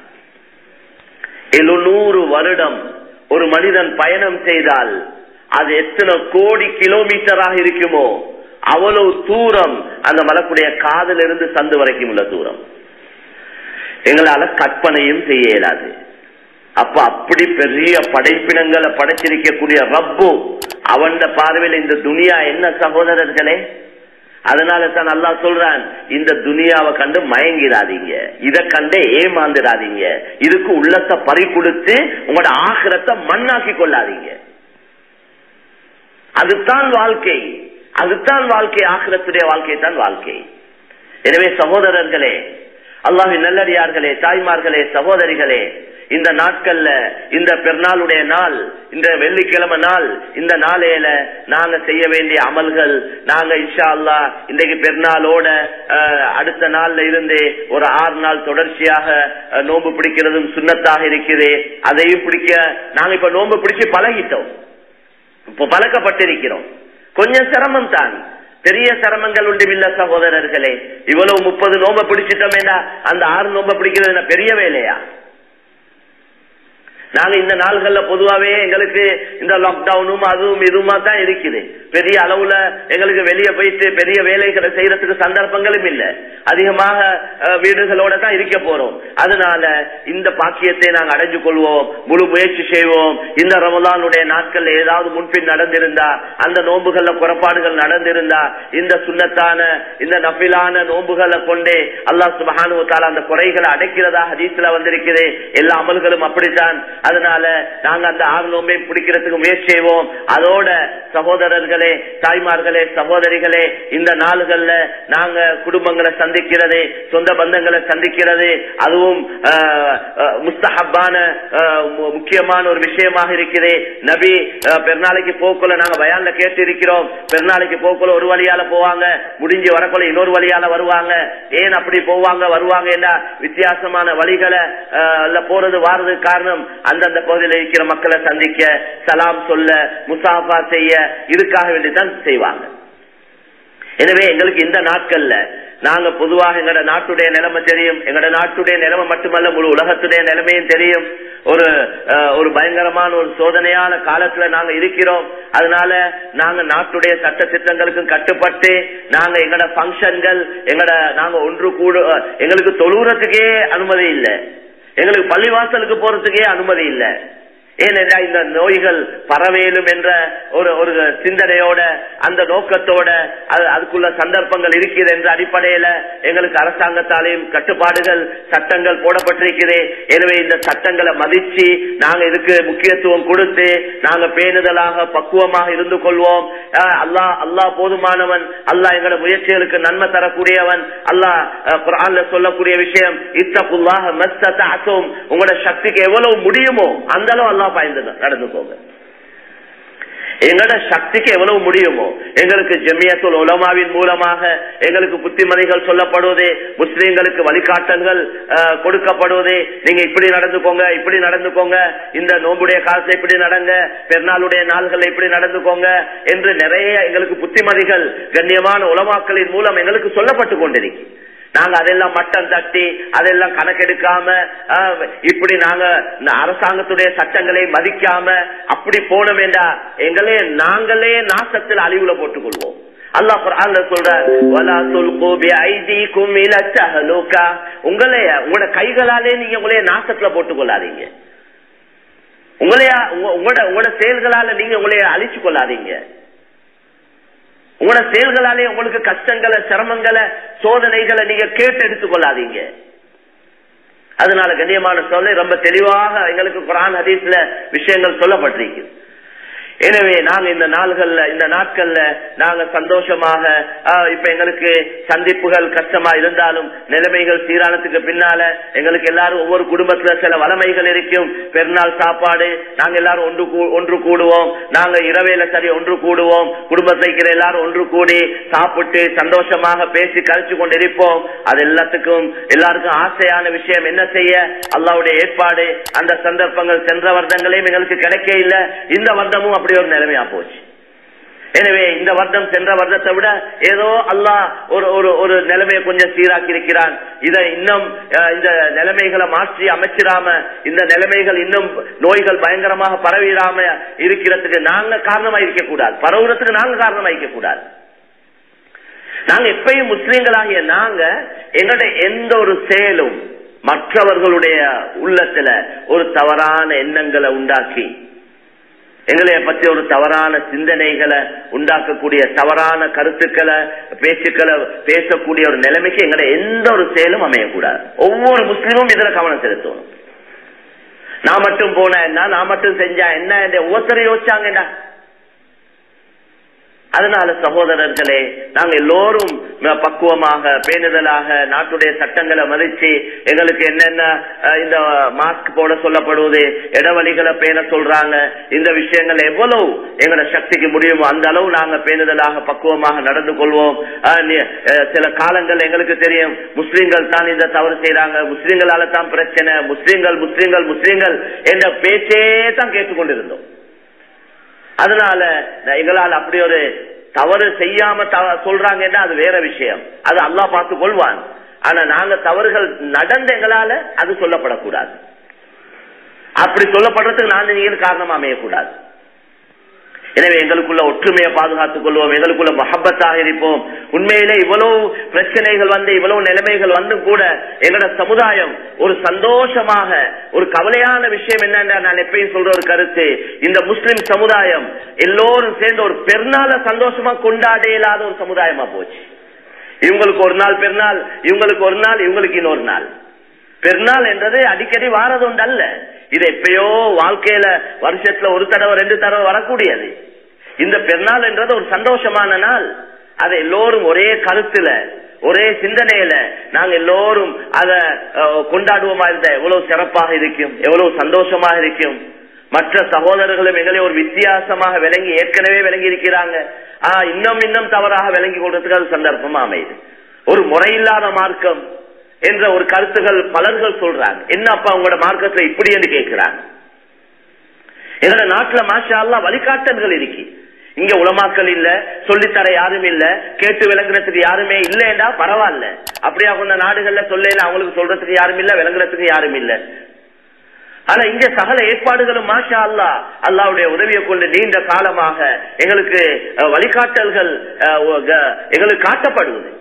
எழுநூறு வருடம் ஒரு மனிதன் பயணம் செய்தால் அது எத்தனை கோடி கிலோமீட்டராக இருக்குமோ அவ்வளவு தூரம் அந்த மலக்குடைய காதில் இருந்து சந்து வரைக்கும் உள்ள தூரம் எங்களால கற்பனையும் செய்ய இயலாது. அப்ப அப்படி பெரிய படைப்பினங்களை படைச்சிருக்கக்கூடிய ரப்பு அவன் பார்வையில் இந்த துனியா என்ன சகோதரர்களே. அதனால தான் அல்லாஹ் சொல்றான், இந்த துனியாவை கண்டு மயங்கிடாதீங்க, இதை கண்டே ஏமாந்துடாதீங்க, இதுக்கு உள்ளத்தை பறி கொடுத்து உங்களோட ஆகிரத்தை மண்ணாக்கி கொள்ளாதீங்க. அதுதான் வாழ்க்கை, அதுதான் வாழ்க்கை, ஆகிரத்துடைய வாழ்க்கை தான் வாழ்க்கை. எனவே சகோதரர்களே, அல்லாஹ்வின் நல்லடியார்களே, தாய்மார்களே, சகோதரிகளே, இந்த நாட்கள்ல இந்த பெருநாளுடைய நாள், இந்த வெள்ளிக்கிழமை நாள், இந்த நாளையில நாங்க செய்ய வேண்டிய அமல்கள், நாங்க இன்ஷா அல்லாஹ் இன்றைக்கு பெருநாளோட அடுத்த நாள்ல இருந்து ஒரு ஆறு நாள் தொடர்ச்சியாக நோன்பு பிடிக்கிறதும் சுன்னத்தாக இருக்குது. அதையும் பிடிக்க நாங்க இப்ப நோன்பு பிடிச்சு பழகிட்டோம், இப்ப பழக்கப்பட்டிருக்கிறோம். கொஞ்சம் சிரமம் தான், பெரிய சிரமங்கள் உண்டு இல்ல சகோதரர்களே. இவ்வளவு முப்பது நோம்ப பிடிச்சிட்டோமேனா அந்த ஆறு நோம்ப பிடிக்கிறது பெரிய வேலையா? நாங்க இந்த நாள்கள்ல பொதுவாவே எங்களுக்கு இந்த லாக்டவுனும் அதுவும் இதுமா தான் இருக்குது. பெரிய அளவுல எங்களுக்கு வெளியே போயிட்டு பெரிய வேலைகளை செய்யறதுக்கு சந்தர்ப்பங்களும் இல்ல. அதிகமாக வீடுகளோட தான் இருக்க போறோம். அதனால இந்த பாக்கியத்தை நாங்க அடைஞ்சு கொள்வோம், முழு முயற்சி செய்வோம். இந்த ரமலானுடைய நாட்கள்ல ஏதாவது முன்பின் நடந்திருந்தா, அந்த நோன்புகள்ல குறைபாடுகள் நடந்திருந்தா, இந்த சுன்னத்தான இந்த நஃபிலான நோன்புகளை கொண்டே அல்லாஹ் சுப்ஹானஹு வ தஆலா அந்த குறைகளை அடைக்கிறதா ஹதீஸ்ல வந்திருக்குது. எல்லா அமல்களும் அப்படித்தான். அதனால நாங்க அந்த ஆறு நோம்பையும் பிடிக்கிறதுக்கு முயற்சி செய்வோம். அதோட சகோதரர்களே, தாய்மார்களே, சகோதரிகளே, இந்த நாளுகள்ல நாங்க குடும்பங்களை சந்திக்கிறது, சொந்த பந்தங்களை சந்திக்கிறது, அதுவும் முஸ்தஹப்பான முக்கியமான ஒரு விஷயமாக இருக்குது. நபி பெருநாளைக்கு போக்குள்ள நாங்க பயான்ல கேட்டு இருக்கிறோம், பெருநாளைக்கு போக்குள்ள ஒரு வழியால போவாங்க, முடிஞ்சு வரக்குள்ள இன்னொரு வழியால வருவாங்க. ஏன் அப்படி போவாங்க வருவாங்க என்ற வித்தியாசமான வழிகளை போறது வாரது காரணம் அந்தந்த பகுதியில் இருக்கிற மக்களை சந்திக்க, சலாம் சொல்ல, முசாஃபா செய்ய, இதுக்காக வேண்டிதான் செய்வாங்க. எனவே எங்களுக்கு இந்த நாட்கள்ல நாங்க பொதுவாக எங்களோட நாட்டுடைய நிலைமை தெரியும், எங்களோட நாட்டுடைய நிலைமை மட்டுமல்ல முழு உலகத்துடைய நிலைமையும் தெரியும். ஒரு ஒரு பயங்கரமான ஒரு சோதனையான காலத்துல நாங்க இருக்கிறோம். அதனால நாங்க நாட்டுடைய சட்ட திட்டங்களுக்கும் கட்டுப்பட்டு நாங்க எங்களோட பங்கன்கள் எங்களோட நாங்க ஒன்று கூட எங்களுக்கு தொழுறதுக்கே அனுமதி இல்லை, எங்களுக்கு பள்ளிவாசலுக்கு போறதுக்கே அனுமதி இல்லை. ஏனென்றா இந்த நோய்கள் பரவேலும் என்ற ஒரு ஒரு சிந்தனையோட அந்த நோக்கத்தோட அதுக்குள்ள சந்தர்ப்பங்கள் இருக்குது என்ற அடிப்படையில எங்களுக்கு அரசாங்கத்தாலேயும் கட்டுப்பாடுகள் சட்டங்கள் போடப்பட்டிருக்கிறது. எனவே இந்த சட்டங்களை மதிச்சு நாங்க இதுக்கு முக்கியத்துவம் கொடுத்து நாங்க பேணுதலாக பக்குவமாக இருந்து கொள்வோம். அல்லாஹ் அல்லாஹ் போதுமானவன், அல்லாஹ் எங்களோட முயற்சிகளுக்கு நன்மை தரக்கூடியவன். அல்லாஹ் குர்ஆன்ல சொல்லக்கூடிய விஷயம், இத்தகுல்லாஹ மஸ்ததஅதும், உங்களோட சக்திக்கு எவ்வளவு முடியுமோ அந்த அளவு அல்லாஹ் பாய்ந்து நடந்துக்கோங்க. எங்களோட சக்திக்கு எவ்வளவு முடியுமோ எங்களுக்கு ஜமியத்துல் உலமாவின் மூலமாக எங்களுக்கு புத்திமதிகள் சொல்லப்படுவது, முஸ்லீம்களுக்கு வழிகாட்டல்கள் கொடுக்கப்படுவது. நீங்க இப்படி நடந்துக்கோங்க, இப்படி நடந்துக்கோங்க, இந்த நோம்புடைய காலத்துல இப்படி நடங்க, பெருநாளுடைய நாள்கள் இப்படி நடந்துக்கோங்க என்று நிறைய எங்களுக்கு புத்திமதிகள் கண்ணியமான உலமாக்களின் மூலம் எங்களுக்கு சொல்லப்பட்டு கொண்டிருக்கு. நாங்க அதெல்லாம் மட்டம் தட்டி அதெல்லாம் கணக்கெடுக்காம இப்படி நாங்க அரசாங்கத்துடைய சட்டங்களை மதிக்காம அப்படி போன வேண்டாம், எங்களே நாங்களே நாசத்தில் அழிவுல போட்டுக் கொள்வோம். அல்லாஹ் குர்ஆன்ல சொல்றார், வலா துல்கு பிஐதீகும் இலா தஹலுகா, உங்களே உங்களோட கைகளாலே நீங்க உங்களே நாசத்துல போட்டுக் கொள்ளாதீங்க, உங்களையா உங்களோட உங்களோட செயல்களால நீங்க உங்களைய அழிச்சு கொள்ளாதீங்க, உங்களோட செயல்களாலே உங்களுக்கு கஷ்டங்களை, சிரமங்களை, சோதனைகளை நீங்க கேட்டு எடுத்துக் கொள்ளாதீங்க. அதனால கண்ணியமான சொல்ல ரொம்ப தெளிவாக எங்களுக்கு குர்ஆன் ஹதீஸ்ல விஷயங்கள் சொல்லப்பட்டிருக்கு. எனவே நாங்க இந்த நாள்கள்ல இந்த நாட்கள்ல நாங்க சந்தோஷமாக இப்ப எங்களுக்கு சந்திப்புகள் கஷ்டமா இருந்தாலும் நிலைமைகள் சீரானத்துக்கு பின்னால எங்களுக்கு எல்லாரும் ஒவ்வொரு குடும்பத்துல சில வளமைகள் இருக்கும். பெருநாள் சாப்பாடு நாங்க எல்லாரும் ஒன்று ஒன்று கூடுவோம், நாங்க இரவேல சரி ஒன்று கூடுவோம், குடும்பத்தை எல்லாரும் ஒன்று கூடி சாப்பிட்டு சந்தோஷமாக பேசி கழிச்சு கொண்டிருப்போம். அது எல்லாத்துக்கும் எல்லாருக்கும் ஆசையான விஷயம் என்ன செய்ய அல்லாஹ்வுடைய ஏற்பாடு. அந்த சந்தர்ப்பங்கள் சென்ற வருடங்களையும் எங்களுக்கு கிடைக்க இல்லை, இந்த வருடமும் அப்படி ஒரு நிலைமையா போச்சு. எனவே இந்த வருடம் சென்ற வருடத்தை விட ஏதோ அல்லாஹ் ஒரு ஒரு ஒரு நிலைமையை கொஞ்சம் சீராக்கி இருக்கிறான். இதை இன்னும் இந்த நிலைமைகளை மாற்றி அமைச்சிடாம, இந்த நிலைமைகள் இன்னும் நோய்கள் பயங்கரமாக பரவிடாம இருக்கிறதுக்கு நாங்க காரணமா இருக்க கூடாது, பரவுறதுக்கு நாங்க காரணமா இருக்க கூடாது. நாங்க எப்பயும் முஸ்லீம்களாகிய நாங்க எங்களுடைய எந்த ஒரு செயலும் மற்றவர்களுடைய உள்ளத்துல ஒரு தவறான எண்ணங்களை உண்டாக்கி எங்களைய பற்றி ஒரு தவறான சிந்தனைகளை உண்டாக்கக்கூடிய தவறான கருத்துக்களை பேச்சுக்களை பேசக்கூடிய ஒரு நிலைமைக்கு எங்களை எந்த ஒரு செயலும் அமையக்கூடாது. ஒவ்வொரு முஸ்லிமும் இதுல கவனம் செலுத்தணும். நான் மட்டும் போன என்ன, நான் மட்டும் செஞ்சா என்ன, ஒவ்வொருத்தரும் யோசிச்சாங்கடா. அதனால சகோதரர்களே, நாங்க எல்லோரும் பக்குவமாக பேணுதலாக நாட்டுடைய சட்டங்களை மதிச்சு எங்களுக்கு என்னென்ன இந்த மாஸ்க் போட சொல்லப்படுவது, இடவழிகளை பேண சொல்றாங்க, இந்த விஷயங்கள் எவ்வளவு எங்களோட சக்திக்கு முடியுமோ அந்த அளவு நாங்க பேணுதலாக பக்குவமாக நடந்து கொள்வோம். சில காலங்கள் எங்களுக்கு தெரியும் முஸ்லிம்கள் தான் இந்த தவறு செய்யறாங்க, முஸ்லிம்களால தான் பிரச்சனை, முஸ்லிம்கள் முஸ்லிம்கள் முஸ்லிம்கள் என்ற பேச்சே தான் கேட்டுக்கொண்டிருந்தோம். அதனால எங்களால் அப்படி ஒரு தவறு செய்யாம சொல்றாங்கன்னா அது வேற விஷயம், அது அல்லாஹ் பார்த்து கொள்வான். ஆனா நாங்க தவறுகள் நடந்த எங்களால அது சொல்லப்படக்கூடாது, அப்படி சொல்லப்படுறதுக்கு நான் நீங்கள் காரணமா அமையக்கூடாது. எனவே எங்களுக்குள்ள ஒற்றுமையை பாதுகாத்துக் கொள்வோம், எங்களுக்குள்ள மஹப்பத்தாக இருப்போம். உண்மையிலே இவ்வளவு பிரச்சனைகள் வந்து இவ்வளவு நிலைமைகள் வந்து கூட எங்களோட சமுதாயம் ஒரு சந்தோஷமாக, ஒரு கவலையான விஷயம் என்னன்னா நான் எப்பயும் சொல்ற ஒரு கருத்து, இந்த முஸ்லிம் சமுதாயம் எல்லோரும் சேர்ந்து ஒரு பெருநாளை சந்தோஷமா கொண்டாட இயலாத ஒரு சமுதாயமா போச்சு. இவங்களுக்கு ஒரு நாள் பெருநாள், இவங்களுக்கு ஒரு நாள், இவங்களுக்கு இன்னொரு நாள். பெருநாள் என்றது அடிக்கடி வாரது ஒன்று அல்ல. இது எப்பயோ வாழ்க்கையில வருஷத்துல ஒரு தடவை ரெண்டு தடவை வரக்கூடியது. இந்த பெருநாள் என்றது ஒரு சந்தோஷமான நாள். அதை எல்லோரும் ஒரே கருத்துல ஒரே சிந்தனையில நாங்க எல்லோரும் அத கொண்டாடுவோமா இருந்தா எவ்வளவு சிறப்பாக இருக்கும், எவ்வளவு சந்தோஷமாக இருக்கும். மற்ற சகோதரர்களும் எங்களை ஒரு வித்தியாசமாக விளங்கி ஏற்கனவே விளங்கி இருக்கிறாங்க. ஆஹ் இன்னும் இன்னும் தவறாக விளங்கி கொள்றதுக்கு அது சந்தர்ப்பமா அமையுது. ஒரு முறையில்லாத மார்க்கம் என்ற ஒரு கருத்துகள் பலர்கள் சொல்றாங்க. என்னப்பா உங்களோட மார்க்கத்துல இப்படி என்று கேட்கிறாங்க. எங்களோட நாட்டுல மாஷா அல்லாஹ் வழிகாட்டல்கள் இருக்கு. இங்க உலமாக்கள் இல்ல, சொல்லித்தர யாரும் இல்ல, கேட்டு விளங்குறதுக்கு யாருமே இல்லைண்டா பரவாயில்ல. அப்படியா கொண்ட நாடுகள்ல சொல்ல அவங்களுக்கு சொல்றதுக்கு யாரும் இல்ல, விளங்குறதுக்கு யாரும் இல்ல. ஆனா இங்க சகல ஏற்பாடுகளும் மாஷா அல்லாஹ் அல்லாஹ்வுடைய உதவியை கொண்டு நீண்ட காலமாக எங்களுக்கு வழிகாட்டல்கள் எங்களுக்கு காட்டப்படுவது.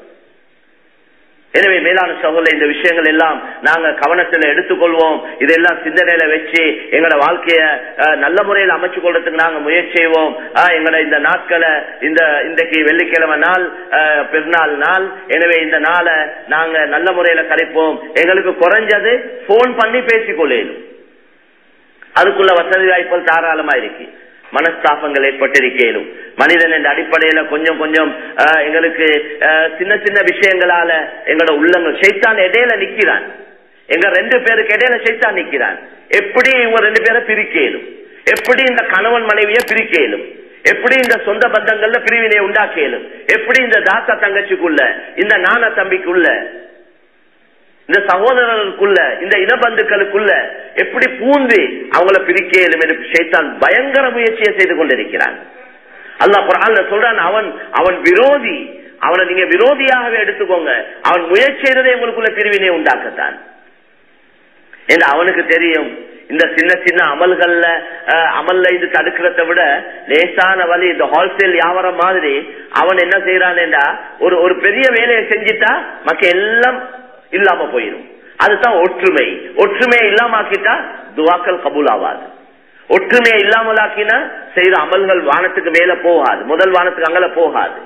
எனவே மேலான சகோதரர்களே, இந்த விஷயங்கள் எல்லாம் நாங்க கவனத்துல எடுத்துக்கொள்வோம். இதெல்லாம் சிந்தனையில வச்சு எங்களோட வாழ்க்கைய நல்ல முறையில் அமைச்சு கொள்றதுக்கு நாங்க முயற்சி செய்வோம். எங்களோட இந்த நாட்களை, இந்த இன்றைக்கு வெள்ளிக்கிழமை நாள், பெருநாள் நாள். எனவே இந்த நாளை நாங்க நல்ல முறையில கழிப்போம். எங்களுக்கு குறைஞ்சது போன் பண்ணி பேசிக்கொள்ளேன். அதுக்குள்ள வசதி வாய்ப்புகள் தாராளமா இருக்கு. மனஸ்தாபங்கள் ஏற்பட்டிருக்கேனும் மனிதன் என்ற அடிப்படையில கொஞ்சம் கொஞ்சம் எங்களுக்கு சின்ன சின்ன விஷயங்களால எங்களோட உள்ளங்கள் ஷைத்தான் இடையில நிக்கிறான். எங்க ரெண்டு பேருக்கு இடையில ஷைத்தான் நிக்கிறான். எப்படி இவங்க ரெண்டு பேரை பிரிக்கலும், எப்படி இந்த கணவன் மனைவியை பிரிக்கலும், எப்படி இந்த சொந்த பந்தங்கள்ல பிரிவினை உண்டாக்கலும், எப்படி இந்த தாத்தா தங்கச்சிக்குள்ள, இந்த நான தம்பிக்குள்ள, இந்த சகோதரர்களுக்குள்ள, இந்த இனபந்துக்களுக்குள்ள எப்படி பூந்து அவங்களை பிரிக்கலும் என்று ஷைத்தான் பயங்கர முயற்சியை செய்து கொண்டிருக்கிறான். அல்லாஹ் குர்ஆன்ல சொல்றான், அவன் அவன் விரோதி. அவனை நீங்க விரோதியாகவே எடுத்துக்கோங்க. அவன் முயற்சி செய்ததே உங்களுக்குள்ள பிரிவினை உண்டாக்கத்தான். என்று அவனுக்கு தெரியும். இந்த சின்ன சின்ன அமல்கள்ல அமல்ல இது தடுக்கிறத விட லேசான வழி இந்த ஹோல்சேல் வியாபாரம் மாதிரி அவன் என்ன செய்யறான் என்றா, ஒரு ஒரு பெரிய வேலையை செஞ்சிட்டா மக்க எல்லாம் இல்லாம போயிடும். அதுதான் ஒற்றுமை. ஒற்றுமையை இல்லாமக்கிட்டா துவாக்கள் கபூல் ஆகாது. ஒற்றுமையை இல்லாமலாக்கினா செய்த அமல்கள் வானத்துக்கு மேல போகாது, முதல் வானத்துக்கு அங்கல போகாது.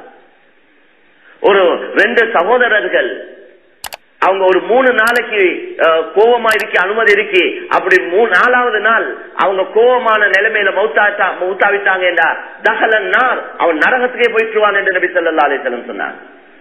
ஒரு ரெண்டு சகோதரர்கள் அவங்க ஒரு மூணு நாளைக்கு கோபமா இருக்க அனுமதி இருக்கு. அப்படி மூணு நாலாவது நாள் அவங்க கோபமான நிலைமையில மௌத்தா மௌத்தாவிட்டாங்க என்றா தகலன் நார், அவன் நரகத்துக்கே போயிட்டுவான் என்று நபி ஸல்லல்லாஹு அலைஹி வஸல்லம் சொன்னாங்க.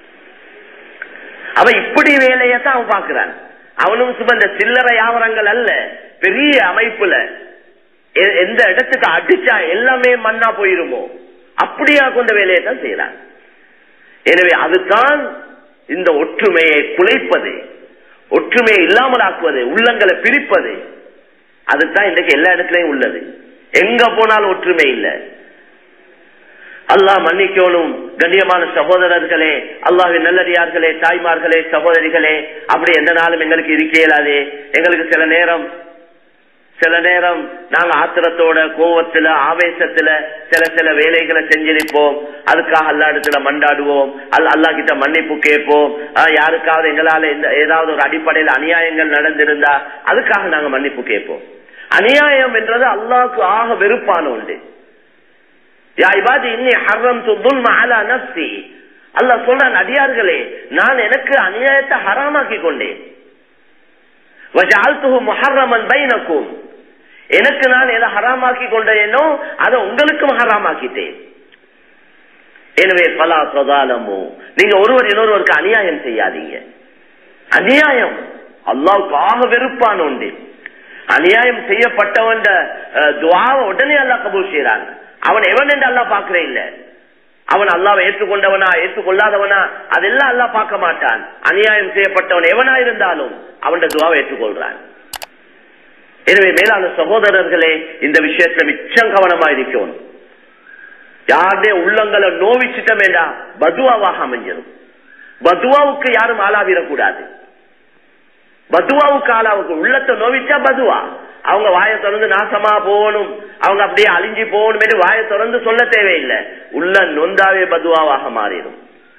அவன் இப்படி வேலையத்தான் அவன் பாக்குறான். அவனும் சும்மா இந்த சில்லறை வியாபாரங்கள் அல்ல, பெரிய அமைப்புல எந்த இடத்துக்கு அடிச்சா எல்லாமே மண்ணா போயிருமோ அப்படியா கொண்ட வேலையை தான் செய்யறான். எனவே அதுதான் இந்த ஒற்றுமையை குலைப்பது, ஒற்றுமையை இல்லாமல் ஆக்குவது, உள்ளங்களை பிரிப்பது. அதுதான் இன்றைக்கு எல்லா இடத்துலயும் உள்ளது. எங்க போனாலும் ஒற்றுமை இல்லை. அல்லாஹ் மன்னிக்கணும். கண்ணியமான சகோதரர்களே, அல்லாஹ்வின் நல்லடியார்களே, தாய்மார்களே, சகோதரிகளே, அப்படி எந்த நாளும் எங்களுக்கு இருக்க இயலாது. எங்களுக்கு சில நேரம் சில நேரம் நாங்க ஆத்திரத்தோட, கோவத்துல, ஆவேசத்துல சில சில வேலைகளை செஞ்சிருப்போம். அதுக்காக அல்லா இடத்துல மண்டாடுவோம், அல்லாஹ் கிட்ட மன்னிப்பு கேட்போம். யாருக்காவது எங்களால ஏதாவது ஒரு அடிப்படையில் அநியாயங்கள் நடந்திருந்தா அதுக்காக நாங்க மன்னிப்பு கேட்போம். அநியாயம் என்றது அல்லாஹ்வுக்கு ஆக வெறுப்பான ஒன்று. அல்லாஹ் சொல்றான், அடியார்களே நான் எனக்கு அநியாயத்தை ஹராமாக்கி கொண்டேன். எனக்கு நான் எதை ஹராமாக்கி கொண்டேனோ அதை உங்களுக்கும் ஹராமாக்கிட்டேன். எனவே பலா சதாலமோ, நீங்க ஒருவர் இன்னொருவருக்கு அநியாயம் செய்யாதீங்க. அநியாயம் அல்லாஹ்வுக்கு ஆக வெறுப்பான ஒன்று. அநியாயம் செய்யப்பட்டவன் துஆவை உடனே அல்லாஹ் கபூல் செய்றான். அவன் எவன் என்று அல்லாஹ் பார்க்கிறே இல்ல. அவன் அல்லாஹ்வை ஏற்றுக்கொண்டவனா ஏற்றுக்கொள்ளாதவனா அதெல்லாம் அல்லாஹ் பார்க்க மாட்டான். அநியாயம் செய்யப்பட்டவன் எவனா இருந்தாலும் அவன் துஆவை ஏற்றுக்கொள்றான். எனவே மேலான சகோதரர்களே, இந்த விஷயத்துல மிச்சம் கவனமா இருக்கணும். யாருடைய உள்ளங்களை நோவிச்சிட்ட வேண்டாம், பதுவாவாக அமைஞ்சிடும். பதுவாவுக்கு யாரும் ஆளாவிடக்கூடாது. பதுவாவுக்கு ஆளாவுக்கு உள்ளத்தை நோவிச்சா பதுவா. அவங்க வாயை திறந்து நாசமா போகணும், அவங்க அப்படியே அழிஞ்சு போகணும் என்று வாயை திறந்து சொல்ல தேவையில்லை. உள்ள நொந்தாவே பதுவாவாக மாறிடும்.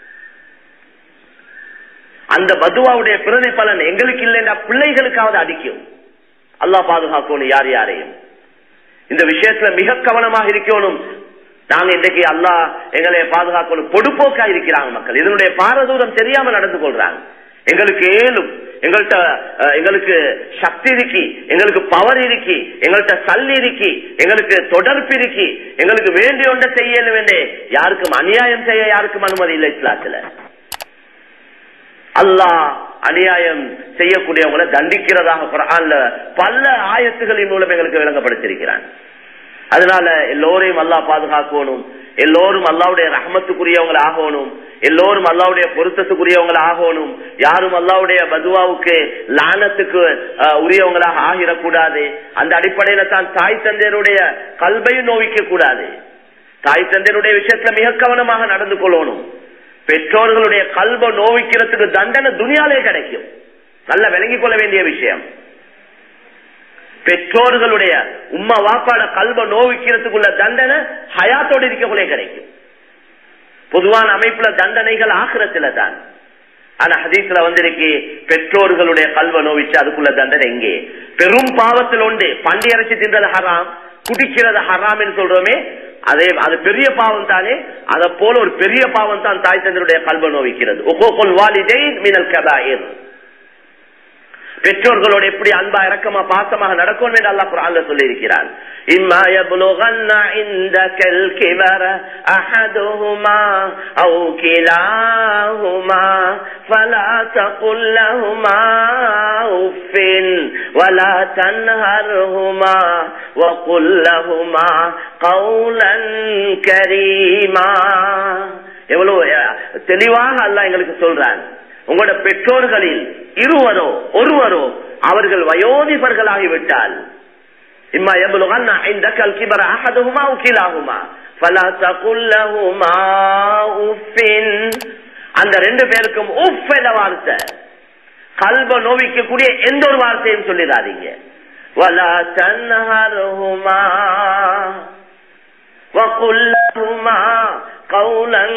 அந்த பதுவாவுடைய பிரதிபலன் எங்களுக்கு இல்லைன்னா பிள்ளைகளுக்காவது அடிக்கும். அல்லாஹ் பாதுகாக்கணும் யார் யாரையும். இந்த விஷயத்துல மிக கவனமாக இருக்கணும். நாங்க இன்றைக்கு அல்லாஹ் எங்களை பாதுகாக்கணும். பொடுப்போக்கா இருக்கிறாங்க மக்கள். இதனுடைய பாரதூரம் தெரியாம நடந்து கொள்றாங்க. எங்களுக்கு ஏழும் எங்கள்கிட்ட எங்களுக்கு சக்தி இருக்கி, எங்களுக்கு பவர் இருக்கி, எங்கள்கிட்ட சல்லி இருக்கி, எங்களுக்கு தொடர்பு இருக்கி, எங்களுக்கு வேண்டிய ஒன்றை செய்ய வேண்டே. யாருக்கும் அநியாயம் செய்ய யாருக்கும் அனுமதி இல்லை இஸ்லாத்துல. அல்லாஹ் அநியாயம் செய்யக்கூடியவங்களை தண்டிக்கிறதாக குர்ஆன்ல பல ஆயத்துகளின் மூலம் எங்களுக்கு விளங்கப்படுத்தியிருக்கிறான். அதனால எல்லோரையும் அல்லாஹ் பாதுகாக்கணும், எல்லோரும் அல்லாஹ்வுடைய ரஹ்மத்துக்குரியவங்களை ஆகணும், எல்லோரும் அல்லாஹ்வுடைய பொருத்தத்துக்குரியவங்களை ஆகணும். யாரும் அல்லாஹ்வுடைய பதுவாவுக்கு லானத்துக்கு உரியவங்களாக ஆகிடக்கூடாது. அந்த அடிப்படையில தான் தாய் தந்தையருடைய கல்பையும் நோவிக்க கூடாது. தாய் தந்தையருடைய விஷயத்துல மிக கவனமாக நடந்து கொள்ளணும். பெற்றோர்களுடைய கல்ப நோவிக்கிறதுக்கு தண்டனை துனியாலே கிடைக்கும். நல்ல விளங்கிக் கொள்ள வேண்டிய விஷயம். பெற்றோர்களுடைய உம்மா வாப்பாட கல்ப நோவிக்கிறதுக்குள்ள தண்டனை ஹயாத்தோடு இருக்கக்குள்ளே கிடைக்கும். பொதுவான அமைப்புல தண்டனைகள் ஆகிரத்துல தான். ஆனா ஹதீஸ்ல வந்திருக்கு பெற்றோர்களுடைய கல்வ நோவிச்சு அதுக்குள்ள தண்டனை எங்கே? பெரும் பாவத்தில் உண்டு. பண்டி அரைச்சி தின்றது ஹராம், குடிக்கிறது ஹராம் என்று சொல்றோமே, அதே அது பெரிய பாவம் தானே. அத போல ஒரு பெரிய பாவம் தான் தாய் தந்தையுடைய கல்வ நோவிக்கிறது. உகூகுல் வாலிதைன் மினல் கபாயிர். பெற்றோர்களோடு எப்படி அன்பா இரக்கமா பாசமாக நடக்கும் என்று அல்லாஹ் குர்ஆன்ல சொல்லி இருக்கிறார். இம்மா யப்லுகன்ன இந்தகல் கிபர அஹதுஹுமா அவ் கிலாஹுமா ஃபலா தகுல் லஹுமா உஃபின் வலா தன்ஹர்ஹுமா வகுல் லஹுமா கௌலன் கரீமா. எவ்வளவு தெளிவாக அல்லாஹ் எங்களுக்கு சொல்றான். உங்களோட பெற்றோர்களில் இருவரோ ஒருவரோ அவர்கள் வயோதிபர்களாகிவிட்டால், இம்மா யப்லுகன்ன இந்தகல் கிபர அஹதுஹுமா அவ் கிலாஹுமா ஃபலா தகுல் லஹுமா உஃபின். அந்த ரெண்டு பேருக்கும் உஃப் என்ற வார்த்தை, கல்ப நோவிக்கக்கூடிய எந்த ஒரு வார்த்தையும் சொல்லிடாதீங்க. வலா தன்ஹர்ஹுமா வகுல் லஹுமா கௌலன்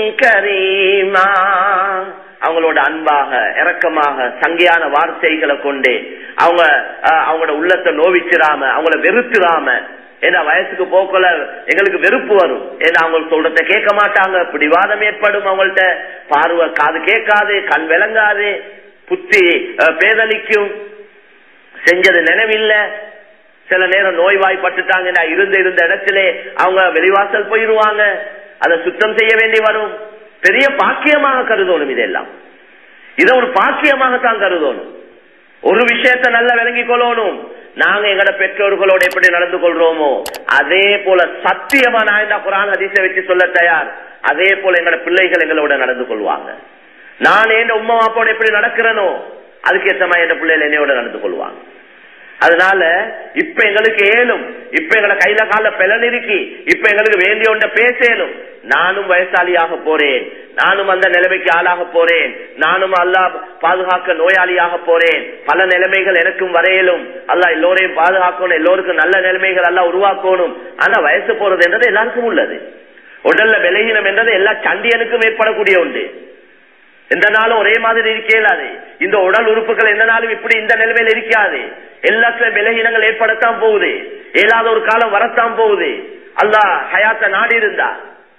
கரீமா. அவங்களோட அன்பாக இரக்கமாக சங்கையான வார்த்தைகளை கொண்டு அவங்க அவங்களோட உள்ளத்தை நோவிச்சிடாம அவங்கள வெறுத்துடாம. ஏன்னா வயசுக்கு போக்கல எங்களுக்கு வெறுப்பு வரும். ஏன்னா அவங்க சொல்றத கேட்க மாட்டாங்க, பிடிவாதம் ஏற்படும். அவங்கள்ட்ட பார்வை காது கேட்காது, கண் விளங்காது, புத்தி பேதலிக்கும், செஞ்சது நினைவில்லை. சில நேரம் நோய்வாய்ப்பட்டுட்டாங்கன்னா இருந்த இருந்த இடத்திலே அவங்க வெளிவாசல் போயிருவாங்க. அதை சுத்தம் செய்ய வேண்டி வரும். பெரிய பாக்கியமாக கருதணும். இதெல்லாம் இதை ஒரு பாக்கியமாகத்தான் கருதணும். ஒரு விஷயத்தை நல்லா விளங்கிக் கொள்ளணும். நாங்க எங்கட பெற்றோர்களோட எப்படி நடந்து கொள்றோமோ அதே போல சத்தியமா நான் இந்த குர்ஆன் ஹதீஸை வச்சு சொல்ல தயார். அதே போல எங்கட பிள்ளைகள் எங்களோட நடந்து கொள்வாங்க. நான் என் உம்மா அப்பாவோட எப்படி நடக்கிறனோ அதுக்கு ஏற்ற மாதிரி என் பிள்ளைகள் என்னையோட நடந்து கொள்வாங்க. அதனால இப்ப எங்களுக்கு ஏலும், இப்ப எங்களை கையில கால பெலன் இருக்கி, இப்ப எங்களுக்கு வேண்டிய ஒன்றை பேசலும். நானும் வயசாளியாக போறேன், நானும் அந்த நிலைமைக்கு ஆளாக போறேன், நானும் அல்லாஹ் பாதுகாக்க நோயாளியாக போறேன். பல நிலைமைகள் எனக்கும் வரையிலும். அல்லாஹ் எல்லோரையும் பாதுகாக்கணும், எல்லோருக்கும் நல்ல நிலைமைகள் எல்லாம் உருவாக்கணும். ஆனா வயசு போறது என்றது எல்லாருக்கும் உள்ளது. உடல்ல விலகினம் என்றது எல்லா சண்டியனுக்கும் ஏற்படக்கூடிய உண்டு. எந்த நாளும் ஒரே மாதிரி இருக்காது. இந்த உடல் உறுப்புகள் எந்த நாளும் இப்படி இந்த நிலைமையில் இருக்காது. எல்லாத்துலயும் விலகினங்கள் ஏற்படத்தான் போகுது. ஏதாவது ஒரு காலம் வரத்தான் போகுது. அல்லாஹ் ஹயாத்த நாடி இருந்தா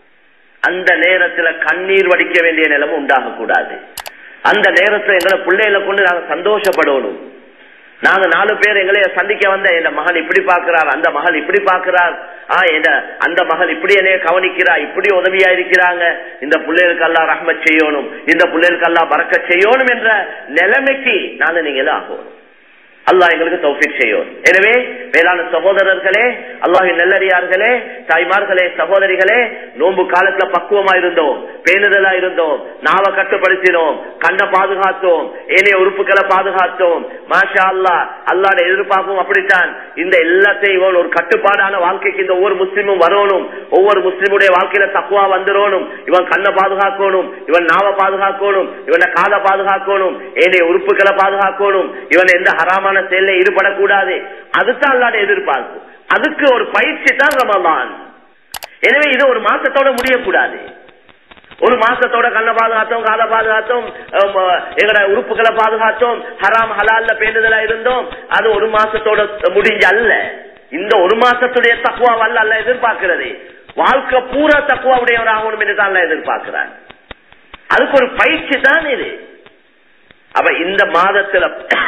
அந்த நேரத்துல கண்ணீர் வடிக்க வேண்டிய நிலைமை உண்டாக கூடாது. அந்த நேரத்துல எங்களை பிள்ளைகளை கொண்டு நாங்க சந்தோஷப்படணும். நாங்க நாலு பேர் எங்களைய சந்திக்க வந்த என் மகன் இப்படி பாக்குறார், அந்த மகள் இப்படி பாக்குறார், ஆஹ் அந்த மகள் இப்படி என்னைய கவனிக்கிறா, இப்படி உதவியா இருக்கிறாங்க, இந்த பிள்ளைகளுக்கு எல்லாம் ரஹ்மத் செய்யணும், இந்த பிள்ளைகளுக்கு எல்லாம் பரக்கத் செய்யணும் என்ற நிலைமைக்கு நாங்க நீங்களும் ஆகணும். அல்லாஹ் எங்களுக்கு தௌஃபீக் செய்யும். எனவே வேளாண் சகோதரர்களே, அல்லாஹ்வின் நல்லடியார்களே, தாய்மார்களே, சகோதரிகளே, நோன்பு காலத்துல பக்குவமா இருந்தோம், பேணுதலா இருந்தோம், நாவ கட்டுப்படுத்தினோம், கண்ணை பாதுகாத்தோம், ஏனைய உறுப்புகளை பாதுகாத்தோம். மாஷா அல்லாஹ், அல்லாஹ்வுடைய எதிர்பார்ப்பும் அப்படித்தான். இந்த எல்லாத்தையும் ஒரு கட்டுப்பாடான வாழ்க்கைக்கு இந்த ஒவ்வொரு முஸ்லிமும் வரணும். ஒவ்வொரு முஸ்லிமுடைய வாழ்க்கையில தக்குவா வந்துடணும். இவன் கண்ணை பாதுகாக்கணும், இவன் நாவ பாதுகாக்கணும், இவனை காதை பாதுகாக்கணும், ஏனைய உறுப்புகளை பாதுகாக்கணும், இவன் எந்த ஹராமான செயலில் ஈடுபடக்கூடாது. அதுதான் அல்லாஹ்வுடைய எதிர்பார்ப்பு. அதுக்கு ஒரு பயிற்சி தான் ரமலான். எனவே இது ஒரு மாசத்தோட முடியக்கூடாது. ஒரு மாசத்தோட கண்ணை பாதுகாத்தோம், காதை பாதுகாத்தோம், எங்களோட உறுப்புகளை பாதுகாத்தோம், ஹராம் ஹலால்ல பேணுதலா இருந்தோம், அது ஒரு மாசத்தோட முடிஞ்ச அல்ல. இந்த ஒரு மாசத்துடைய தக்குவா வல்ல அல்ல எதிர்பார்க்கிறது. வாழ்க்கை பூரா தக்குவா உடையவர் ஆகணும் என்று தான் எதிர்பார்க்கிறார். அதுக்கு ஒரு பயிற்சி தான் இது. அப்ப இந்த மாதத்துல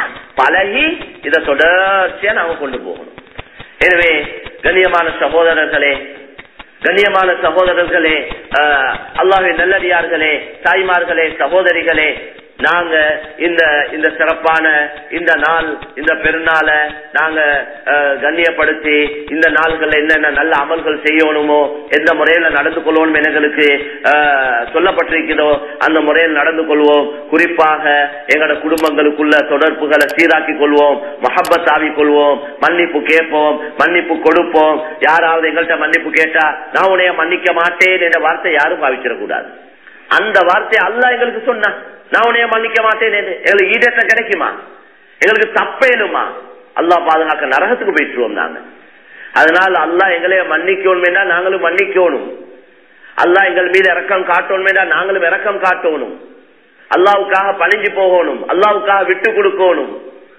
பழகி இதை தொடர்ச்சியா நாங்க கொண்டு போகணும். எனவே கண்ணியமான சகோதரர்களே கண்ணியமான சகோதரர்களே அல்லாஹ்வின் நல்லடியார்களே, தாய்மார்களே, சகோதரிகளே, நாங்க இந்த இந்த சிறப்பான இந்த நாள், இந்த பெருநாளை நாங்க கண்ணியப்படுத்தி இந்த நாள்கள் என்னென்ன நல்ல அமல்கள் செய்யணுமோ, எந்த முறையில நடந்து கொள்வோம் எங்களுக்கு சொல்லப்பட்டிருக்கிறதோ அந்த முறையில் நடந்து கொள்வோம். குறிப்பாக எங்களோட குடும்பங்களுக்குள்ள தொடர்புகளை சீராக்கி கொள்வோம், மஹப்பத் ஆகிக் கொள்வோம், மன்னிப்பு கேட்போம், மன்னிப்பு கொடுப்போம். யாராவது எங்கள்கிட்ட மன்னிப்பு கேட்டா நான் உன்னைய மன்னிக்க மாட்டேன் என்ற வார்த்தை யாரும் பாவிச்சிடக்கூடாது. அந்த வார்த்தை அல்லாஹ் எங்களுக்கு சொன்னா நான் உன்னைய மன்னிக்க மாட்டேன் எங்களுக்கு ஈடேற்றம் கிடைக்குமா? எங்களுக்கு தப்பேனுமா? அல்லாஹ் பாதுகாக்க நரகத்துக்கு போயிட்டுருவோம் நாங்க. அதனால அல்லாஹ் எங்களைய மன்னிக்கணும் என்றா நாங்களும் மன்னிக்கணும். அல்லாஹ் எங்கள் மீது இரக்கம் காட்டணும் என்றா நாங்களும் இரக்கம் காட்டணும். அல்லாஹ்வுக்காக பணிஞ்சு போகணும், அல்லாஹ்வுக்காக விட்டு கொடுக்கணும்.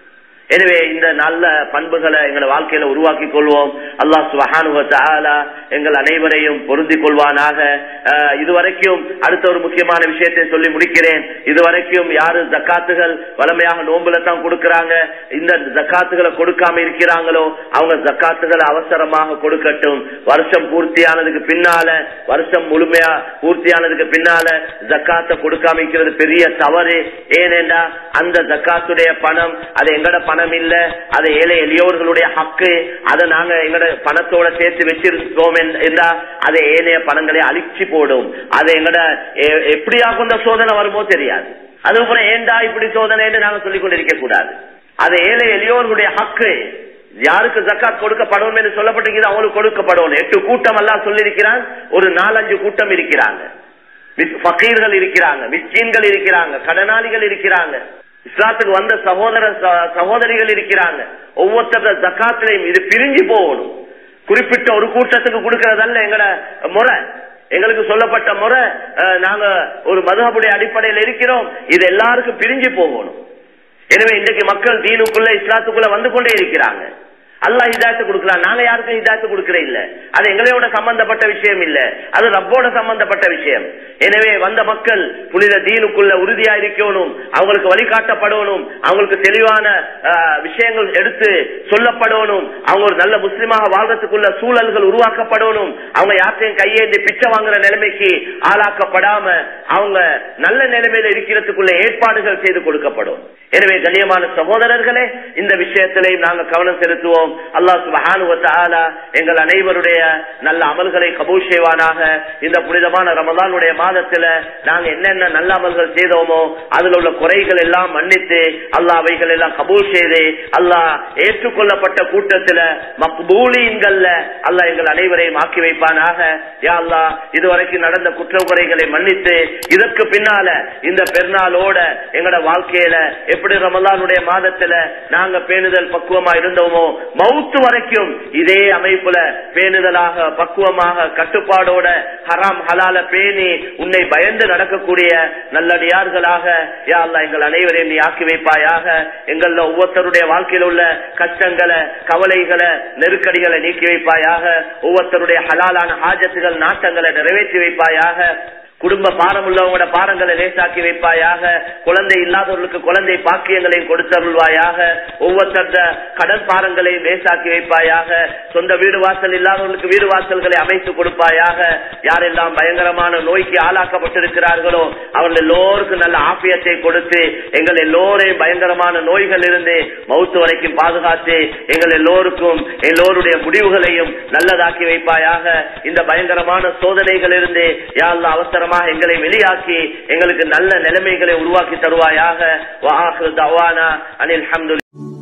எனவே இந்த நல்ல பண்புகளை எங்களை வாழ்க்கையில உருவாக்கி கொள்வோம். அல்லாஹ் சுப்ஹானஹு வ தஆலா எங்கள் அனைவரையும் பொருந்திக் கொள்வானாக. இதுவரைக்கும் அடுத்த ஒரு முக்கியமான விஷயத்தை சொல்லி முடிக்கிறேன். இதுவரைக்கும் யாரு ஜக்காத்துகள் வளமையாக நோன்புல தான் கொடுக்கறாங்க, இந்த ஜக்காத்துகளை கொடுக்காம இருக்கிறாங்களோ அவங்க ஜக்காத்துகளை அவசரமாக கொடுக்கட்டும். வருஷம் பூர்த்தியானதுக்கு பின்னால, வருஷம் முழுமையா பூர்த்தியானதுக்கு பின்னால ஜக்காத்தை கொடுக்காம இருக்கிறது பெரிய தவறு. ஏனென்றா அந்த ஜக்காத்துடைய பணம் அது எங்கட பணம் இல்ல, அது ஏழை எளியோர்களுடைய ஹக்கு. அதை நாங்க எங்கட பணத்தோட சேர்த்து வச்சிருக்கோம் என்றா அதை ஏனைய பணங்களை அழிச்சு போடும். அது எங்கட எப்படியா கொண்ட சோதனை வருமோ தெரியாது. அதுக்கப்புறம் ஏண்டா இப்படி சோதனை என்று நாங்க சொல்லிக் கொண்டிருக்க கூடாது. அது ஏழை எளியோர்களுடைய ஹக்கு. யாருக்கு ஜக்காத் கொடுக்கப்படும் என்று சொல்லப்பட்டிருக்கிறது அவங்களுக்கு கொடுக்கப்படும். எட்டு கூட்டம் எல்லாம் சொல்லியிருக்கிறான், ஒரு நாலஞ்சு கூட்டம் இருக்கிறாங்க. ஃபகீர்கள் இருக்கிறாங்க, மிஸ்கீன்கள் இருக்கிறாங்க, கடனாளிகள் இருக்கிறாங்க, இஸ்லாத்துக்கு வந்த சகோதர சகோதரிகள் இருக்கிறாங்க. ஒவ்வொருத்தர ஜக்காத்திலையும் இது பிரிஞ்சு போகணும். குறிப்பிட்ட ஒரு கூட்டத்துக்கு கொடுக்கறதல்ல எங்கட முறை. எங்களுக்கு சொல்லப்பட்ட முறை, நாங்க ஒரு மதுஹபுடைய அடிப்படையில் இருக்கிறோம், இது எல்லாருக்கும் பிரிஞ்சு போகணும். எனவே இன்றைக்கு மக்கள் தீனுக்குள்ள இஸ்லாத்துக்குள்ள வந்து கொண்டே இருக்கிறாங்க. அல்லாஹ் ஹிதாயத்தை கொடுக்கலாம், நாங்க யாருக்கும் ஹிதாயத்தை கொடுக்கற இல்ல. அது எங்களோட சம்பந்தப்பட்ட விஷயம் இல்ல, அது ரப்போட சம்பந்தப்பட்ட விஷயம். எனவே வந்த மக்கள் புனித தீனுக்குள்ள உறுதியா இருக்கணும், அவங்களுக்கு வழிகாட்டப்படணும், அவங்களுக்கு தெளிவான விஷயங்கள் எடுத்து சொல்லப்படணும், அவங்க ஒரு நல்ல முஸ்லிமாக வாழ்றதுக்குள்ள சூழல்கள் உருவாக்கப்படணும். அவங்க யார்த்தையும் கையேந்தி பிச்சை வாங்குற நிலைமைக்கு ஆளாக்கப்படாம அவங்க நல்ல நிலைமையில இருக்கிறதுக்குள்ள ஏற்பாடுகள் செய்து கொடுக்கப்படும். எனவே கண்ணியமான சகோதரர்களே, இந்த விஷயத்திலையும் நாங்கள் கவனம் செலுத்துவோம். அல்லாஹ் சுப்ஹானஹு வ தஆலா எங்கள் அனைவருடைய நல்ல அமல்களை கபூல் செய்வானாக. இந்த புனிதமான ரமலானுடைய மாதத்துல நாங்க என்னென்ன நல்ல அமல்கள் செய்தோமோ அதுல உள்ள குறைகள் எல்லாம் மன்னித்து அல்லாஹ் அவைகள் எல்லாம் கபூல் செய்து அல்லாஹ் ஏற்றுக்கொள்ளப்பட்ட கூட்டத்துல மக்பூலீன்கள்ல அல்லாஹ் எங்கள் அனைவரையும் ஆக்கி வைப்பானாக. யா அல்லாஹ் இதுவரைக்கும் நடந்த குற்ற குறைகளை மன்னித்து இதற்கு பின்னால இந்த பெருநாளோட எங்களோட வாழ்க்கையில எப்படி ரமலானுடைய மாதத்துல நாங்க பேணுதல் பக்குவமா இருந்தோமோ மௌத்து வரைக்கும் இதே அமைப்புல பேணுதலாக பக்குவமாக கட்டுப்பாடோட ஹராம் ஹலால பேணி உன்னை பயந்து நடக்கக்கூடிய நல்லடியார்களாக யா அல்லாஹ் எங்கள் அனைவரையும் நீ ஆக்கி வைப்பாயாக. எங்கள ஒவ்வொருத்தருடைய வாழ்க்கையில் உள்ள கஷ்டங்களை, கவலைகளை, நெருக்கடிகளை நீக்கி வைப்பாயாக. ஒவ்வொருத்தருடைய ஹலாலான ஹாஜத்துகள், நாட்டங்களை நிறைவேற்றி வைப்பாயாக. குடும்ப பாரம் உள்ளவங்களோட பாரங்களை லேசாக்கி வைப்பாயாக. குழந்தை இல்லாதவர்களுக்கு குழந்தை பாக்கியங்களையும் கொடுத்தருள்வாயாக. ஒவ்வொருத்த கடன் பாரங்களையும் லேசாக்கி வைப்பாயாக. சொந்த வீடு வாசல் இல்லாதவர்களுக்கு வீடு வாசல்களை அமைத்து கொடுப்பாயாக. யாரெல்லாம் பயங்கரமான நோய்க்கு ஆளாக்கப்பட்டிருக்கிறார்களோ அவர்கள் எல்லோருக்கும் நல்ல ஆபியத்தை கொடுத்து எங்கள் எல்லோரையும் பயங்கரமான நோய்கள் இருந்து மௌத்து வரைக்கும் பாதுகாத்து எங்கள் எல்லோருக்கும் எல்லோருடைய முடிவுகளையும் நல்லதாக்கி வைப்பாயாக. இந்த பயங்கரமான சோதனைகள் இருந்து யா அல்லாஹ் அவசரமாக எங்களை வெளியாக்கி எங்களுக்கு நல்ல நிலைமைகளை உருவாக்கி தருவாயாக. வஆகிரு தஅவானா அனில் ஹம்துலில்லாஹ்.